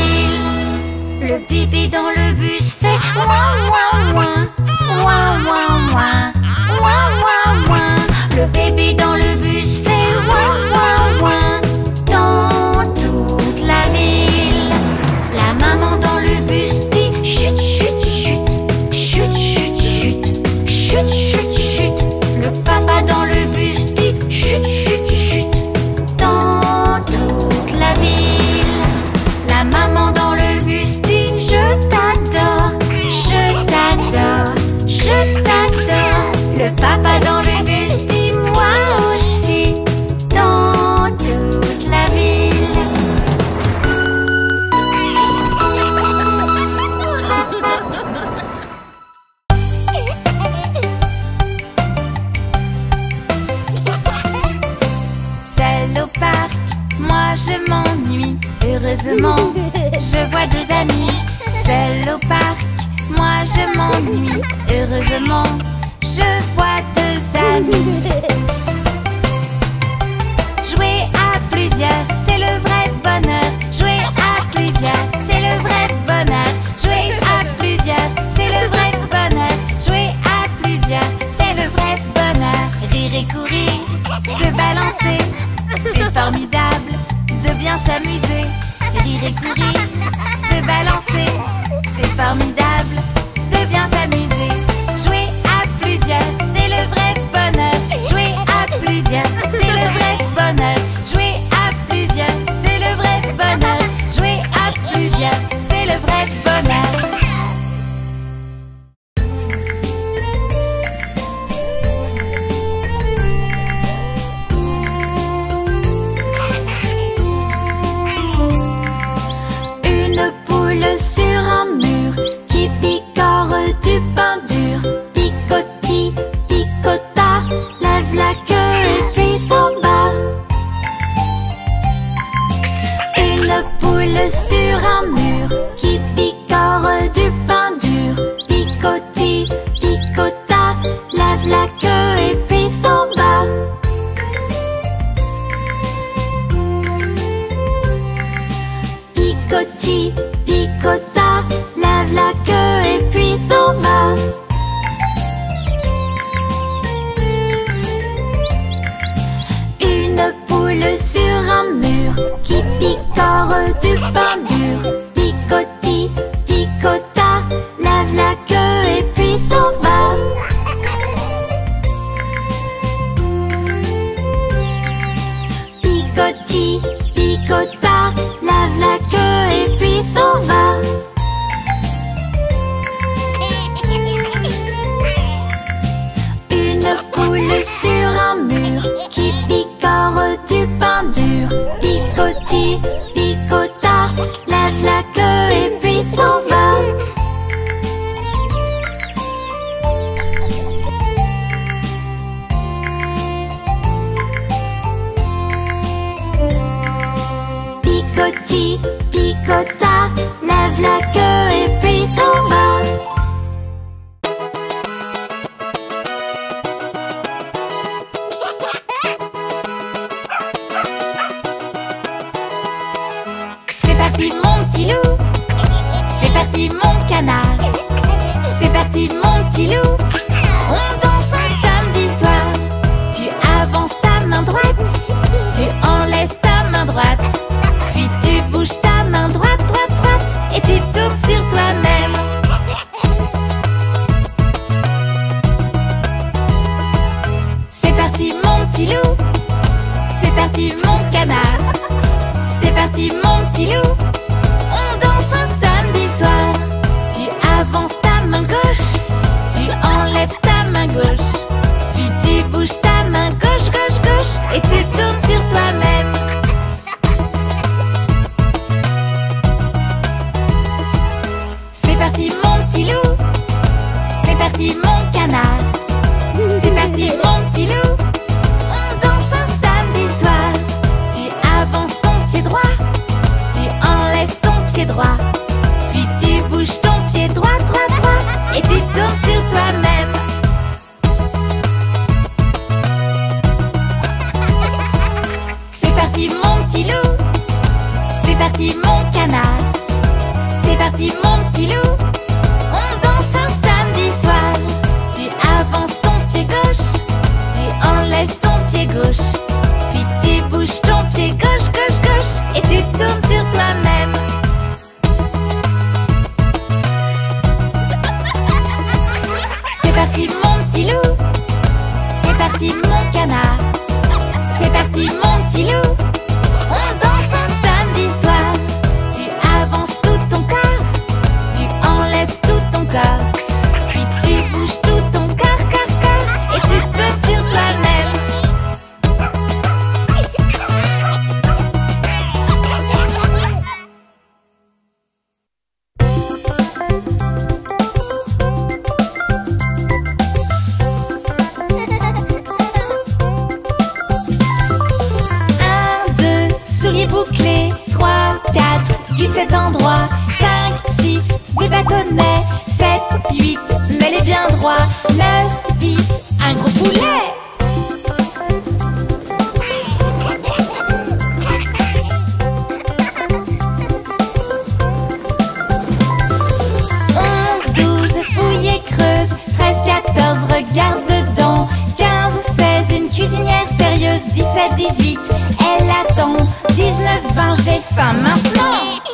ville. Le pipi dans le bus fait ouin ouin ouin, ouin ouin ouin, ouin ouin ouin. Le bébé dans le bus fait ouin ouin ouin dans toute la ville. La maman dans le bus dit chut chut chut, chut chut chut, chut chut chut. Le papa dans le bus dit chut chut chut dans toute la ville. La maman dans le bus dit je t'adore, je t'adore, je t'adore. la nuit. Seule au parc, moi je m'ennuie. Heureusement, je vois deux amis. Jouer à plusieurs, c'est le vrai bonheur. Jouer à plusieurs, c'est le vrai bonheur. Jouer à plusieurs, c'est le vrai bonheur. Jouer à plusieurs, c'est le vrai bonheur. Rire et courir, se balancer, c'est formidable de bien s'amuser. Rire et courir, se balancer, c'est formidable de bien s'amuser. Jouer à plusieurs, c'est le vrai bonheur. Jouer à plusieurs, c'est le vrai bonheur. Jouer à plusieurs, c'est le vrai bonheur. Jouer à plusieurs, c'est le vrai bonheur. Une poule sur un mur qui picore du pain dur. Picoti, picota, lève la queue et puis s'en va. Une poule sur un mur qui picore du pain dur. Picoti, picota, lève la queue et puis s'en va. Picoti, picota, lève la queue et puis s'en va. Une poule sur un mur qui picore du pain dur. Picoti, picota, lève la queue et puis s'en va. Picoti, picota, lève la queue et puis s'en va. Une poule sur un mur qui picore du pain dur. Picoti, picota, lève la queue et puis s'en va. Picoti, picota, lève la queue et puis s'en va. C'est parti mon petit loup, c'est parti mon canard, c'est parti mon petit loup. On danse un samedi soir. Tu avances ta main droite, tu enlèves ta main droite, puis tu bouges ta main droite, droite, droite, et tu tournes sur toi-même. C'est parti mon petit loup, c'est parti mon canard, c'est parti mon petit loup. On danse un samedi soir. Tu avances ta main gauche, tu enlèves ta main gauche, puis tu bouges ta main gauche, gauche, gauche, et tu tournes sur toi-même. C'est parti mon petit loup, c'est parti mon canard, c'est parti mon petit loup. On danse un samedi soir. Tu avances ton pied droit, tu enlèves ton pied droit, puis tu bouges ton pied droit, droit, droit, et tu tournes sur toi-même. C'est parti mon petit loup, c'est parti mon canard, c'est parti mon petit loup. On danse un samedi soir. Tu avances ton pied gauche, tu enlèves ton pied gauche, puis tu bouges ton pied gauche, gauche, gauche, et tu tournes sur toi-même. C'est parti mon petit loup, c'est parti mon canard, c'est parti mon petit loup. On danse un samedi soir. Tu avances tout ton corps, tu enlèves tout ton corps, puis tu bouges tout ton corps, corps, corps, et tu tournes sur toi-même. Un, deux, souliers bouclés. Trois, quatre, cul de cet endroit. Cinq, des bâtonnets. Sept, huit, mets-les bien droits. Neuf, dix, un gros poulet. Onze, douze, fouille et creuse. Treize, quatorze, regarde dedans. Quinze, seize, une cuisinière sérieuse. Dix-sept, dix-huit, elle attend. Dix-neuf, vingt, j'ai faim maintenant.